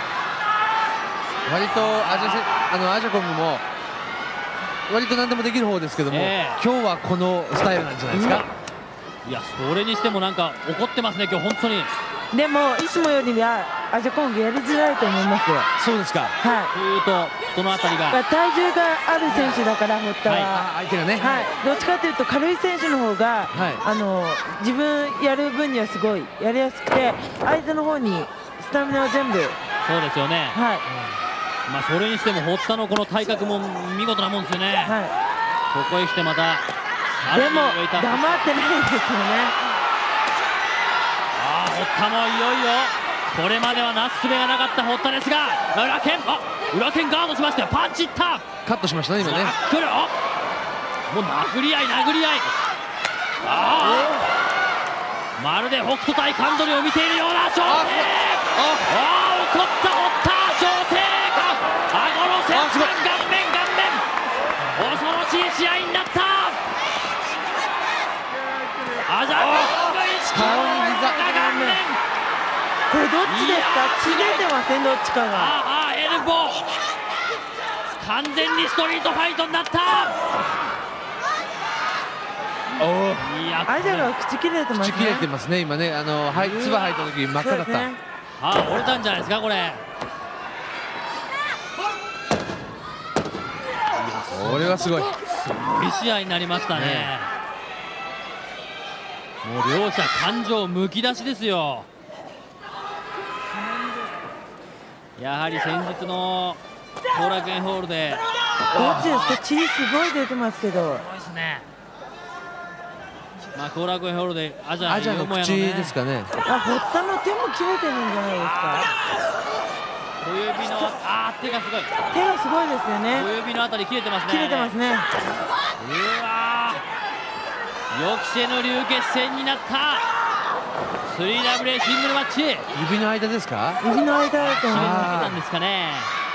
割とアジャコングも割と何でもできる方ですけども、今日はこのスタイルなんじゃないですか。 いや、それにしてもなんか怒ってますね、今日本当に。 でもいつもよりはアジャコングやりづらいと思いますよ。 そうですか。 はい。 というとどのあたりが。 体重がある選手だから堀田は、 相手がね、 はい、どっちかというと軽い選手の方が、自分やる分にはすごいやりやすくて、相手の方にスタミナを全部。 そうですよね。 はい。 まあそれにしても堀田のこの体格も見事なもんですよね。はい。ここへ来てまた。 でも黙ってないですよね。 堀田もいよいよこれまではなすすべがなかった堀田ですが、裏剣ガードしましたよ。パンチいった。 カットしましたね今ね。 来る。もう殴り合い。まるで北斗対カンドリを見ているような小艇。怒った堀田。小艇か顎の先端、顔面。恐ろしい試合になった。アジャコング1キロ顔面。 これどっちですか。ちげてません、どっちかが。 エルボー。完全にストリートファイトになった。 アジャが口切れてますね。 口切れてますね今ね。唾吐いた時真っ赤だった。 折れたんじゃないですかこれ。 これはすごい。 すごい試合になりましたね。もう両者感情むき出しですよ。やはり先日の後楽園ホールで。 どっちですか。血すごい出てますけど。 すごいですね。まあ後楽園ホールでアジャの口ですかね。 堀田の手も切れてるんじゃないですか。 小指の手がすごい。 手がすごいですよね。 小指のあたり切れてますね。 切れてますね。 うわ予期せぬ流血戦になった 3WA シングルマッチ。 指の間ですか。 指の間だと思います。 なんですかね。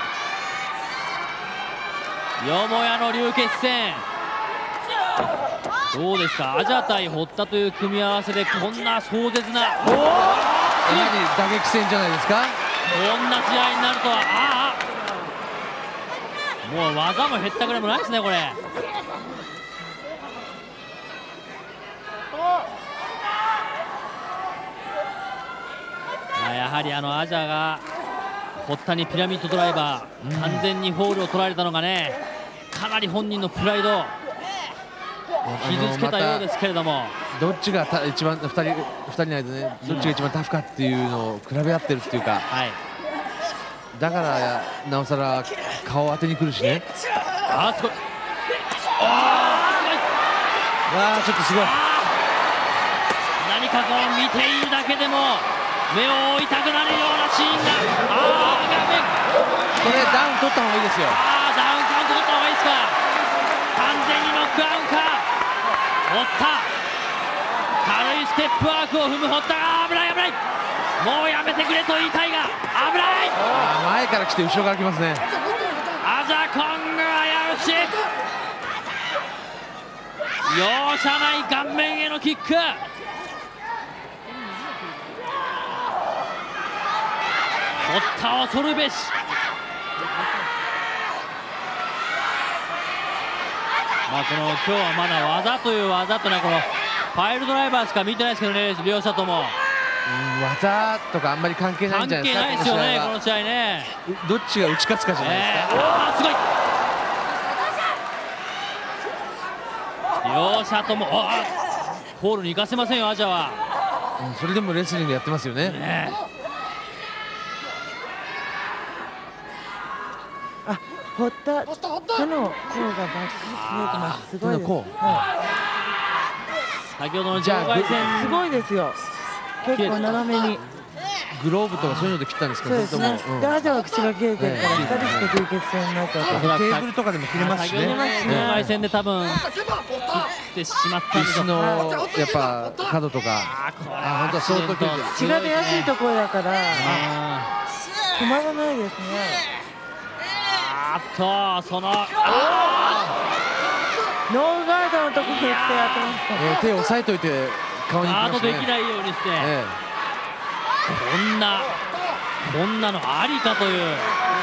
よもやの流血戦。どうですか。アジャ対堀田という組み合わせでこんな壮絶な。やはり打撃戦じゃないですか。 こんな試合になるとは。もう技も減ったぐらいもないですねこれ。やはりアジャが堀田にピラミッドドライバー、完全にホールを取られたのがね、かなり本人のプライド傷つけたようですけれども、 どっちが一番2人の間でね、どっちが一番タフかっていうのを比べ合ってるっていうか、だからなおさら顔を当てにくるしね。 すごい。 ちょっとすごい。 何かこう見ているだけでも目を追いたくなるようなシーンが。 これダウン取った方がいいですよ。 ダウンカウント取った方がいいですか。完全にノックアウトか。堀田軽いステップワークを踏む堀田が危ない。もうやめてくれと言いたいが危ない。 前から来て後ろから来ますね。 アジャコング危うし。容赦ない顔面へのキック。堀田恐るべし。この今日はまだ技というのはこのパイルドライバーしか見てないですけどね、両者とも。 技とかあんまり関係ないんじゃないですか。 関係ないですよねこの試合ね。 どっちが打ち勝つかじゃないですか。 すごい。両者ともホールに行かせませんよアジャは。 それでもレスリングやってますよね。 あ、堀田手の甲がバック見えてます。すごいです。 先ほどの場外戦すごいですよ。結構斜めにグローブとかそういうので切ったんですけど、 そうですね。でアジャは口が切れてるから2人しか吸血戦になっちゃう。 テーブルとかでも切れますしね。 場外戦で多分切ってしまったんですよ。椅子のやっぱ角とか、本当は相当血が出やすいところだから止まらないですね。 そのノーガードのとこ振ってやってました。 手を押さえといて顔にガードできないようにして、こんなのありかという。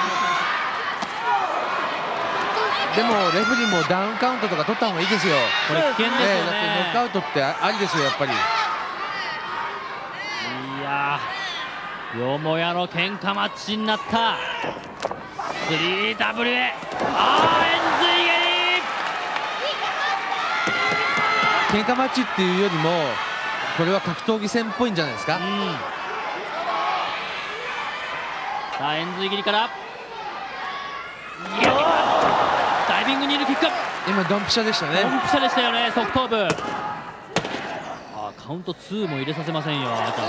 でもレフェリーもダウンカウントとか取った方がいいですよ。 これ危険ですよね。 だってノックアウトってありですよやっぱり。 いやー、よもやの喧嘩マッチになった 3WA 円髄蹴り。 喧嘩マッチっていうよりもこれは格闘技戦っぽいんじゃないですか。 さあ円髄切りからダイビングニールキック。 今ドンピシャでしたね。 ドンピシャでしたよね。側頭部。カウント2も入れさせませんよ。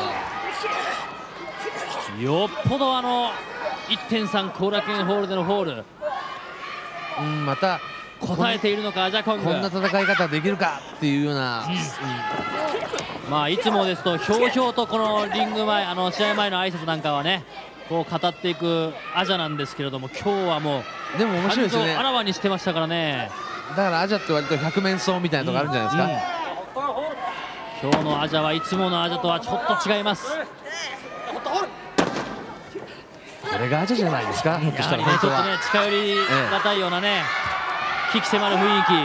よっぽど1.3 後楽園ホールでのホール、 また答えているのかアジャコング。 こんな戦い方できるかっていうような、 まあいつもですとひょうひょうとこのリング前試合前の挨拶なんかはねこう語っていくアジャなんですけれども、今日はもうでも面白いですよね。 あらわにしてましたからね。 だからアジャって割と百面相みたいなのがあるんじゃないですか。 今日のアジャはいつものアジャとはちょっと違います。 これがアジャじゃないですか。ひょっとしたら本当はちょっとね近寄りがたいようなね、鬼気迫る雰囲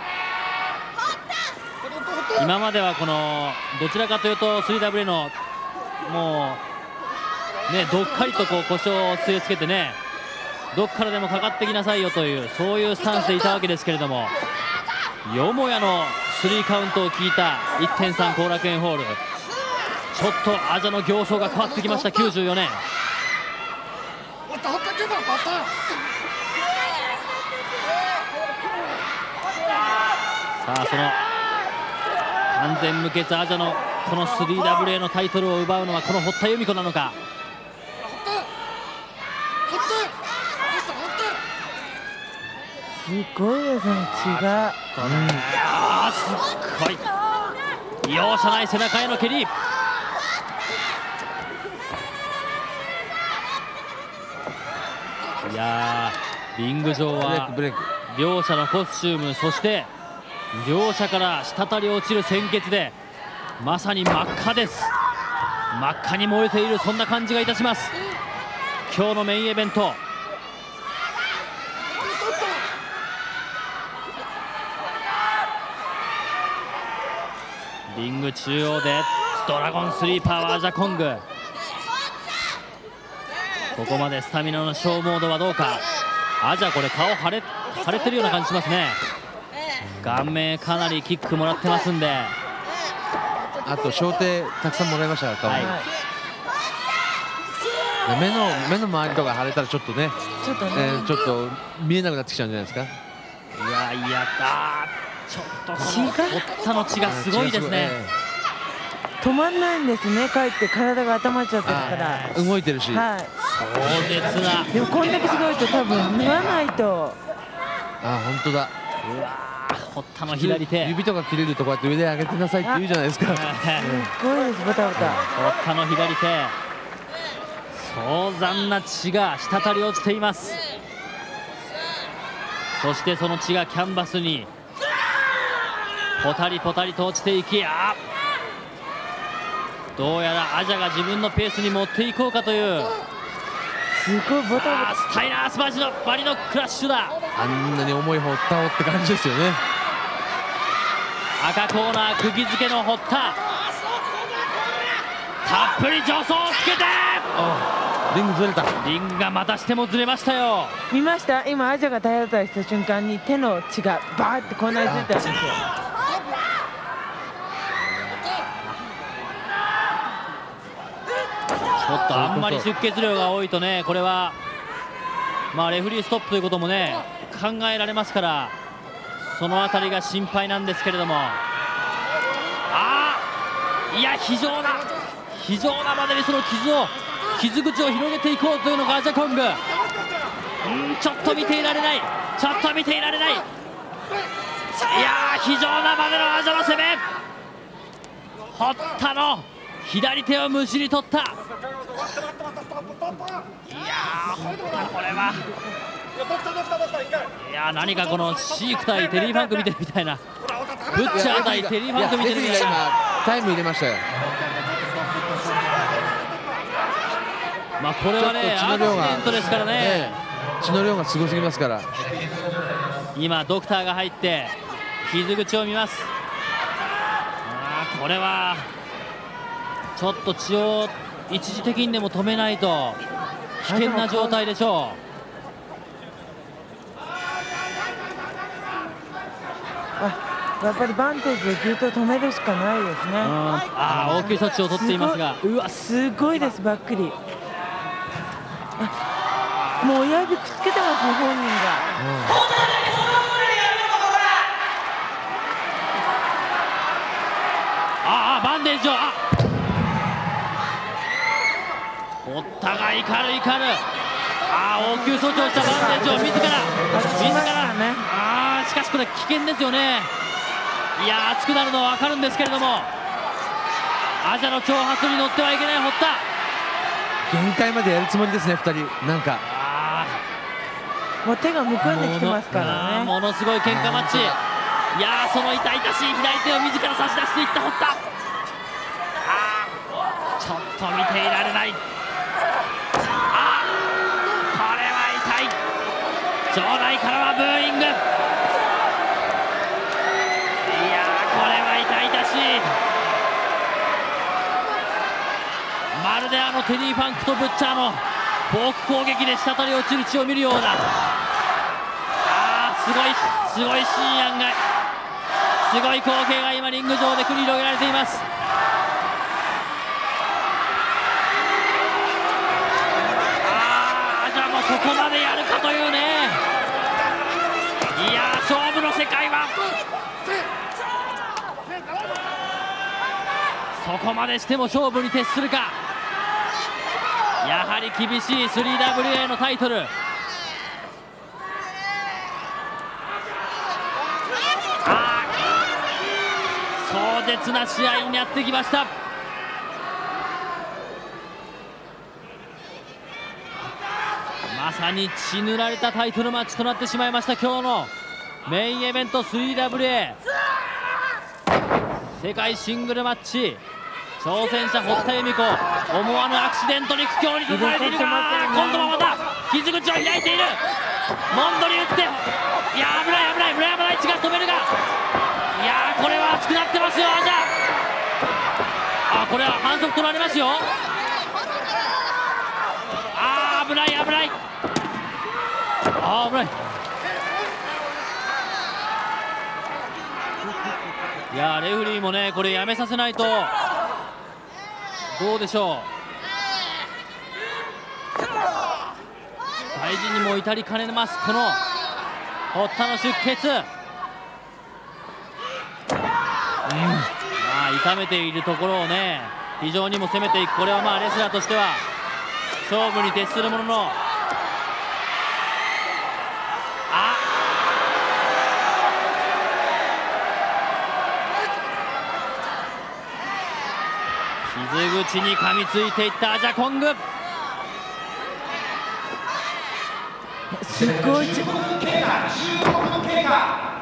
気。今まではこのどちらかというと 3WA のもうねどっかりとこう腰を据え付けてね、どっからでもかかってきなさいよというそういうスタンスでいたわけですけれども、よもやの3カウントを聞いた 1.3 後楽園ホール、ちょっとアジャの形相が変わってきました。94年さあその完全無欠アジャのこの 3WA のタイトルを奪うのはこの堀田由美子なのか。 すごいですね、血が。 すっごい容赦ない背中への蹴り。いやーリング上は両者のコスチューム、そして両者から滴り落ちる鮮血でまさに真っ赤です。真っ赤に燃えている、そんな感じがいたします。今日のメインイベント。リング中央でドラゴンスリーパーはアジャコング。ここまでスタミナの消耗度はどうか。アジャこれ顔腫れてるような感じしますね。顔面かなりキックもらってますんで、 あと小手たくさんもらいましたから、目の周りとか腫れたらちょっとね、ちょっと見えなくなってきちゃうんじゃないですか。 いやちょっと堀田の血がすごいですね。 止まんないんですね。かえって体が温まっちゃってるから動いてるし、 はい、 壮絶な。 でもこんだけすごいと多分脱がないと。 本当だ。 うわ堀田の左手、 指とか切れるとこうやって腕上げてなさいって言うじゃないですか。 すごいです、バタバタ。 堀田の左手、壮惨な血が滴り落ちています。そしてその血がキャンバスにポタリポタリと落ちていき、どうやらアジャが自分のペースに持っていこうかという。 すごいバタバタ。 スタイナースバリのクラッシュだ。 あんなに重い堀田をって感じですよね。 赤コーナー釘付けの堀田、たっぷり助走をつけてリングずれた。 リングがまたしてもずれましたよ。 見ました。今アジャが体当たりした瞬間に手の血がバーってこんなについたんですよ。 ょっとあんまり出血量が多いとね、これはまあレフェリーストップということもね考えられますから、その辺りが心配なんですけれども、いや非常なまでにその傷口を広げていこうというのがアジャコング。ちょっと見ていられない、いや非常なまでのアジャの攻め、堀田の左手をむしり取った。いや堀田、これはいや何かこのシーク対テリー・ファンク見てるみたいな、ブッチャー対テリー・ファンク見てるみたいな。 タイム入れましたよ。 まあこれはねアクシデントですからね、 血の量がすごすぎますから。 今ドクターが入って傷口を見ます。これはちょっと血を一時的にでも止めないと危険な状態でしょう。やっぱりバンテージでギュッと止めるしかないですね。 応急措置を取っていますが、 うわすごいです、ばっくり。もう親指くっつけてますね、本人が。 バンデージを堀田が怒る。応急措置をしたバンデージを自らしかしこれ危険ですよね。いや熱くなるのは分かるんですけれども、アジャの挑発に乗ってはいけない堀田。 限界までやるつもりですね、2人。なんかもう手がむくんできてますからね。 ものすごい喧嘩マッチ。いやその痛々しい左手を自ら差し出していった堀田。ちょっと見ていられない。これは痛い。場内からはブーイング。いやこれは痛々しい。まるでテリー・ファンクとブッチャーのフォーク攻撃で滴り落ちる血を見るような、すごいシーン案外、すごい光景が今リング上で繰り広げられています。じゃあもうそこまでやるかというね。いや勝負の世界はそこまでしても勝負に徹するか。やはり厳しい 3WA のタイトル。壮絶な試合になってきました。まさに血塗られたタイトルマッチとなってしまいました。今日のメインイベント 3WA 世界シングルマッチ。挑戦者堀田恵美子、思わぬアクシデントに苦境に立たれているが、今度はまた傷口を開いている。モンドに打って、いや危ない村山大地が止めるが、いやこれは熱くなってますよ。じゃあこれは反則取られますよ。危ない。いやレフェリーもねこれやめさせないとどうでしょう。大事にも至りかねますこの堀田の出血。痛めているところをね非常にも攻めていく。これはレスラーとしては勝負に徹するものの、傷口に噛みついていったアジャコング。 すごい。 15分経過。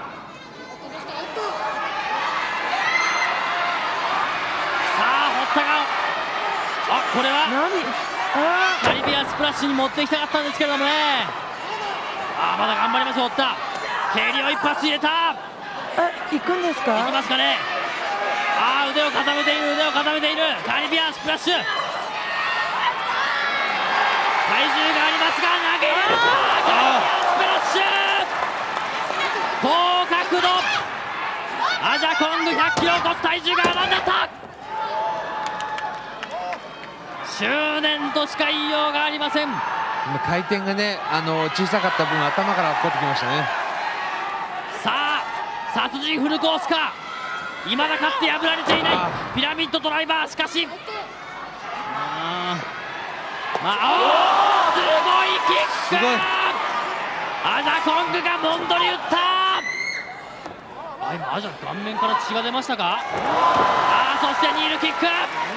これはカリビアンスプラッシュに持っていきたかったんですけれどもね。まだ頑張ります堀田。蹴りを一発入れた。 行くんですか。 行きますかね。腕を固めているカリビアンスプラッシュ。体重がありますが投げられた。カリビアンスプラッシュ高角度。アジャコング100キロを超す体重が何だった。 執念としか言いようがありません。 回転がね小さかった分頭から落っこってきましたね。 さあ殺人フルコースか。未だ勝って破られていないピラミッドドライバー。しかしすごいキック。アジャコングがモンドに打った。今アジャ顔面から血が出ましたか。そしてニールキック。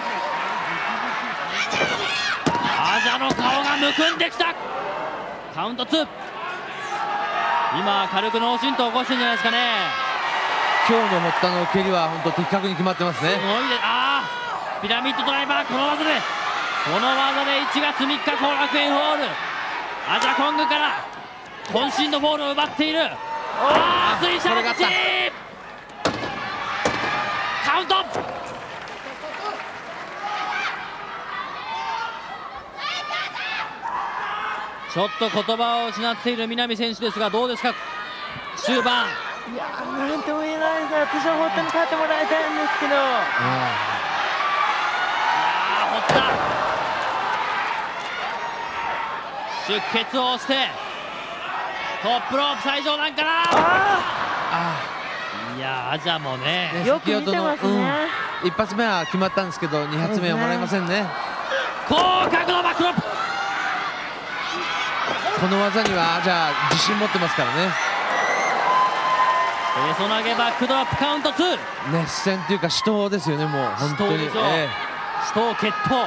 アジャの顔がむくんできた。カウント2。今軽く脳震盪起こしてるんじゃないですかね。 今日の堀田の蹴りは本当的確に決まってますね。 すごいでピラミッドドライバー、この技で1月3日後楽園ホール、アジャコングから渾身のボールを奪っている。水車落とし、カウント。ちょっと言葉を失っている南選手ですが、どうですか終盤。 いやなんとも言えないです。私は堀田に勝ってもらいたいんですけど。 堀田出血をしてトップロープ最上段から。いやアジャもねよく見てますね。 一発目は決まったんですけど、2発目はもらえませんね。 高角のバックロップ。 この技にはアジャ自信持ってますからね。 へそ投げバックドロップカウント2。 熱戦というか死闘ですよね、もう本当に。 死闘決闘。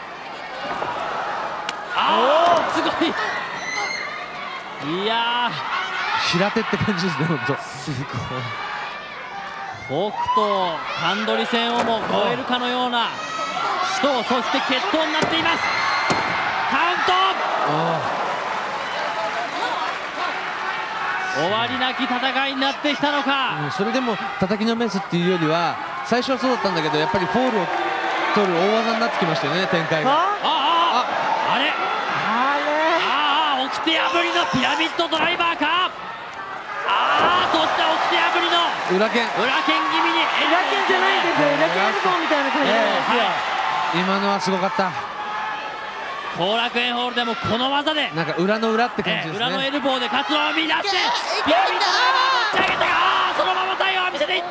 すごい。いや平手って感じですね、本当。 すごい。北斗関取戦をも超えるかのような死闘、そして決闘になっています。カウント。終わりなき戦いになってきたのか。 それでも叩きのメスっていうよりは、最初はそうだったんだけど、やっぱりフォールを取る大技になってきましたよね、展開が。 あれ起きて破りのピラミッドドライバーか。そして起きて破りの裏剣気味に。 裏剣じゃないですよ、裏剣エルボーみたいな感じなんですよ。 今のはすごかった。 後楽園ホールでもこの技でなんか裏の裏って感じですね。 裏のエルボーで活路を見出してピラミッドドライバー持ち上げた。そのまま対応を見せていった。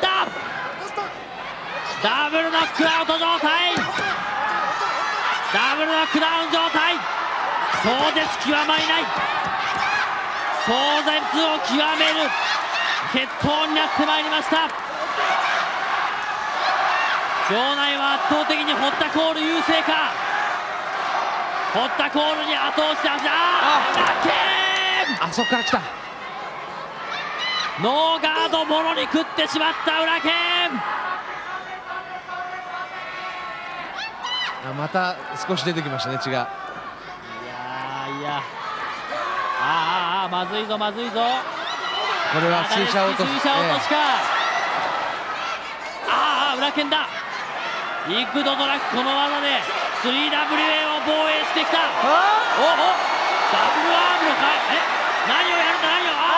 ダブルノックアウト状態。ダブルノックダウン状態。壮絶極まりない、壮絶を極める決闘になってまいりました。場内は圧倒的に堀田コール優勢か。堀田コールに後押しして、 そこから来た。 ノーガードもろに食ってしまった裏剣。 また少し出てきましたね、血が。 いやまずいぞまずいぞ。 これは水車落としか。裏剣だ。イクドドラッグ、この技で 3WA を防衛してきた。ダブルアームのかい。何をやるんだ、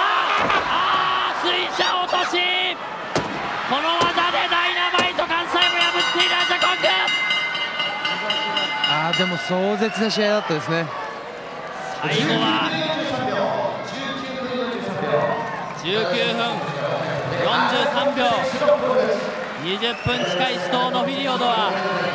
水車落とし。この技でダイナマイト関西も破っているアジャコング。 でも壮絶な試合だったですね。 最後は19分43秒、20分近い死闘のピリオドは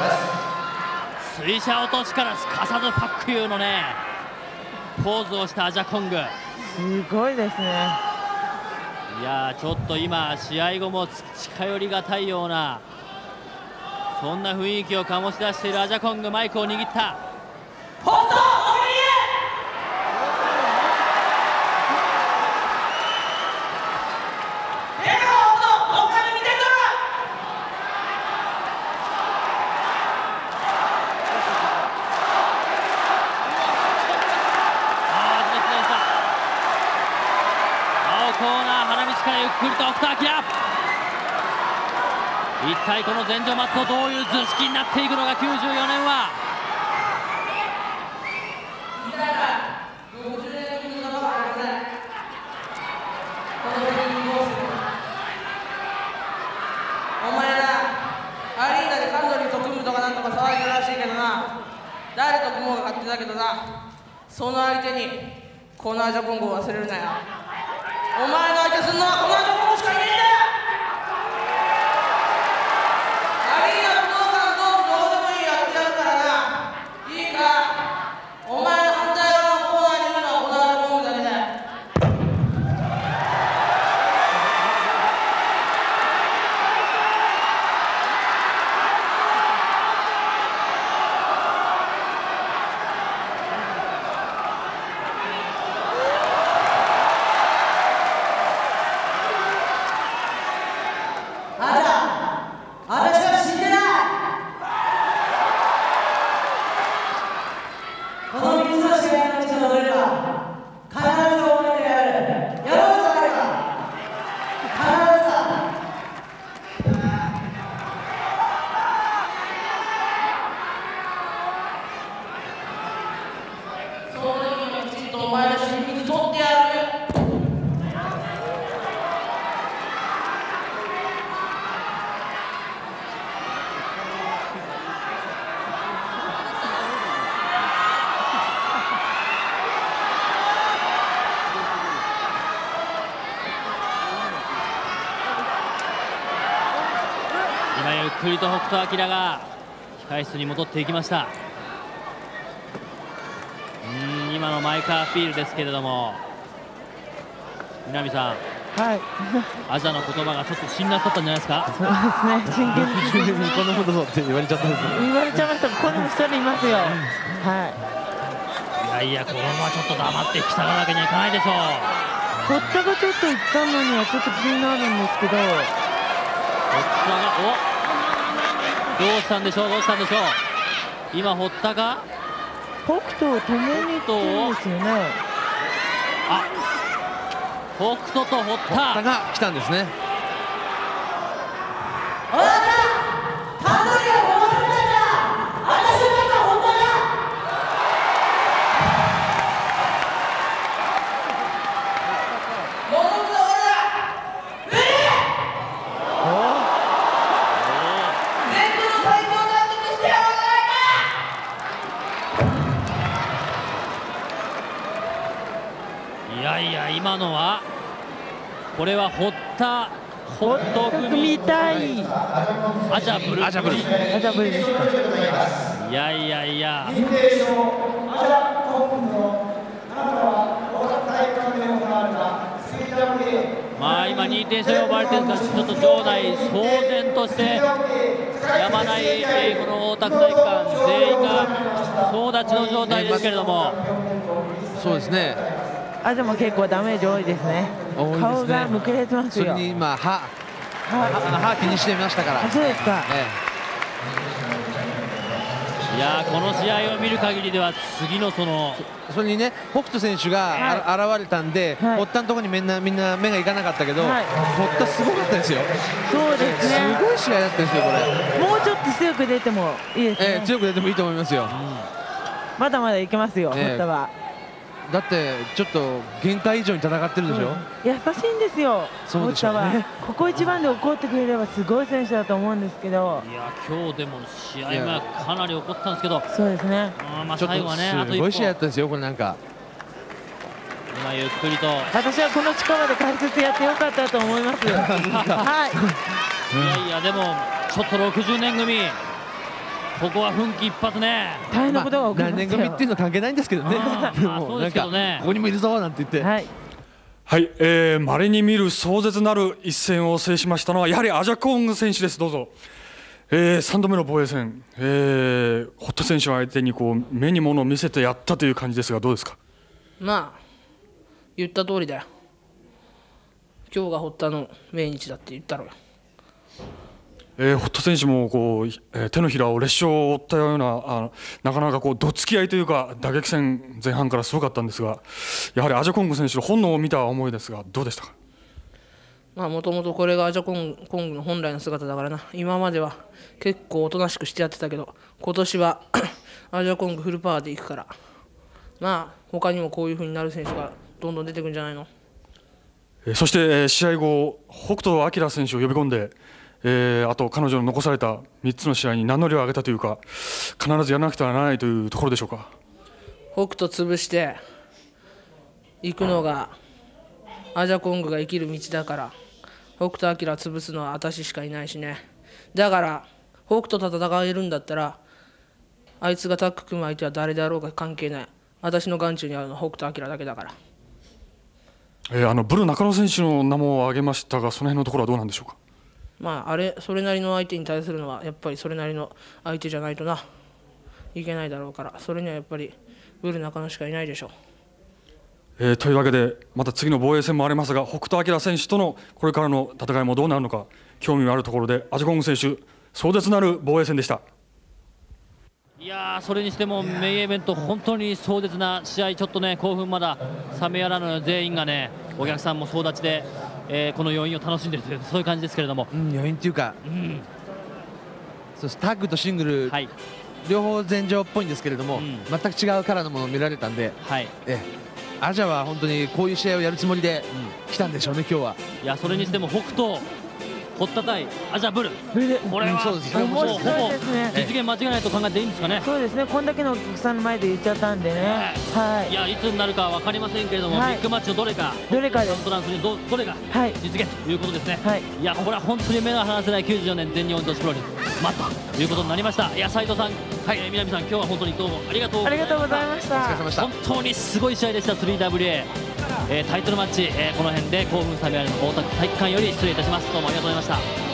水車落としからすかさずパックユーのねポーズをしたアジャコング。 すごいですね。 いやちょっと今試合後も近寄りがたいようなそんな雰囲気を醸し出しているアジャコング。マイクを握った。コーナー花道からゆっくりと北明。一体この前場マットどういう図式になっていくのか。94年はお前らアリーナでカンドリーと組むとかなんとか騒いでるらしいけどな、 誰と組もうが勝手だけどな、その相手にこのアジャコングを忘れるなよ。お前の相手すんのはこのアジャコングしかいねえんだよ。アリーナ武道館どうでもいいやってやるからな。いいか、お前の反対側のコーナーにいるのはこのアジャコングだけだよ。 今ゆっくりと北斗晶が控室に戻っていきました。今のマイクアピールですけれども、南さん、 はい、 アジャの言葉がちょっと辛辣だったんじゃないですか。 そうですね、真剣にこんなことぞって言われちゃったんですよ。 言われちゃいました。この人にいますよ。はい。 いやいや、このままちょっと黙って引き下がるわけにはいかないでしょう。 堀田がちょっと言ったのにはちょっと気になるんですけど。 堀田がどうしたんでしょう、どうしたんでしょう。今堀田が北斗を止めに行ってるんですよね。 あ、北斗と堀田が来たんですね。 いやいや、今のはこれは堀田北斗組みたい。 アジャブルアジャブルですか。 いやいやいや、まあ今2点差呼ばれてるんですが、ちょっと場内騒然としてやまない、この大田区体育館全員が総立ちの状態ですけれども。 そうですね、 あ、でも結構ダメージ多いですね。顔がむくれてますよ。 それに今歯気にしてみましたから。 そうですか。 いやこの試合を見る限りでは次のそれにね、北斗選手が現れたんで、堀田のところにみんな目がいかなかったけど、堀田すごかったですよ。 そうですね、 すごい試合だったんですよこれ。 もうちょっと強く出てもいいですね。 強く出てもいいと思いますよ。 まだまだいけますよ、堀田は。 だってちょっと限界以上に戦ってるでしょ。 優しいんですよ、堀田は。ここ一番で怒ってくれればすごい選手だと思うんですけど。 いや今日でも試合前かなり怒ったんですけど。 そうですね。 まあ最後はね、あとすごい試合だったんですよこれ。なんか今ゆっくりと。 私はこの力で解説やってよかったと思います。はい。 いやいやでもちょっと60年組。ここは奮起一発ね。 大変なことが起きますよ。 何年組っていうのは関係ないんですけどね。 そうですけどね。 ここにもいるぞなんて言って。 はい。 はい、稀に見る壮絶なる一戦を制しましたのはやはりアジャコング選手です。どうぞ。3度目の防衛戦、堀田選手を相手にこう目に物を見せてやったという感じですがどうですか。 まあ言った通りだよ。今日が堀田の命日だって言ったろよ。 堀田選手もこう、手のひらを裂傷を負ったようななかなかこうどつき合いというか打撃戦前半からすごかったんですが、やはりアジャコング選手の本能を見た思いですがどうでしたか。 まあもともとこれがアジャコングの本来の姿だからな。今までは結構おとなしくしてやってたけど、今年はアジャコングフルパワーでいくから、まあ他にもこういう風になる選手がどんどん出てくるんじゃないの。 そして試合後北斗晶選手を呼び込んであと彼女の残された3つの試合に名乗りを上げたというか、必ずやらなくてはならないというところでしょうか。 北斗潰していくのがアジャコングが生きる道だから、北斗晶潰すのは私しかいないしね。だから北斗と戦えるんだったら、あいつがタッグ組む相手は誰であろうが関係ない。私の眼中にあるのは北斗晶だけだから。 ブル中野選手の名も挙げましたが、その辺のところはどうなんでしょうか。 まあそれなりの相手に対するのはやっぱりそれなりの相手じゃないといけないだろうから、それにはやっぱりブル中野しかいないでしょう。 というわけでまた次の防衛戦もありますが、北斗晶選手とのこれからの戦いもどうなるのか興味があるところで、アジャコング選手壮絶なる防衛戦でした。 いやー、それにしてもメインイベント本当に壮絶な試合、ちょっとね興奮まだ冷めやらぬ全員がね、お客さんも総立ちで、この余韻を楽しんでいるという、そういう感じですけれども、 余韻っていうか、そしてタッグとシングル、両方前場っぽいんですけれども、全く違うカラーのものを見られたんで、アジャは本当にこういう試合をやるつもりで来たんでしょうね、今日は。いや、 それにしても北斗堀田対アジャブル、これはそうですね、 ほぼ実現間違いないと考えていいんですかね。 そうですね、こんだけのお客さんの前で言っちゃったんでね、 いや、いつになるか分かりませんけれども、ビッグマッチのどれかです、 カウントダウンするどれが実現ということですね。いや、これは本当に目の離せない94年全日本女子プロレス待ったということになりました。いや、斉藤さん、南さん、今日は本当にどうもありがとうございました。本当にすごい試合でした。 3WA、タイトルマッチ、この辺で興奮冷めやりの大田区体育館より失礼いたします。どうもありがとうございました。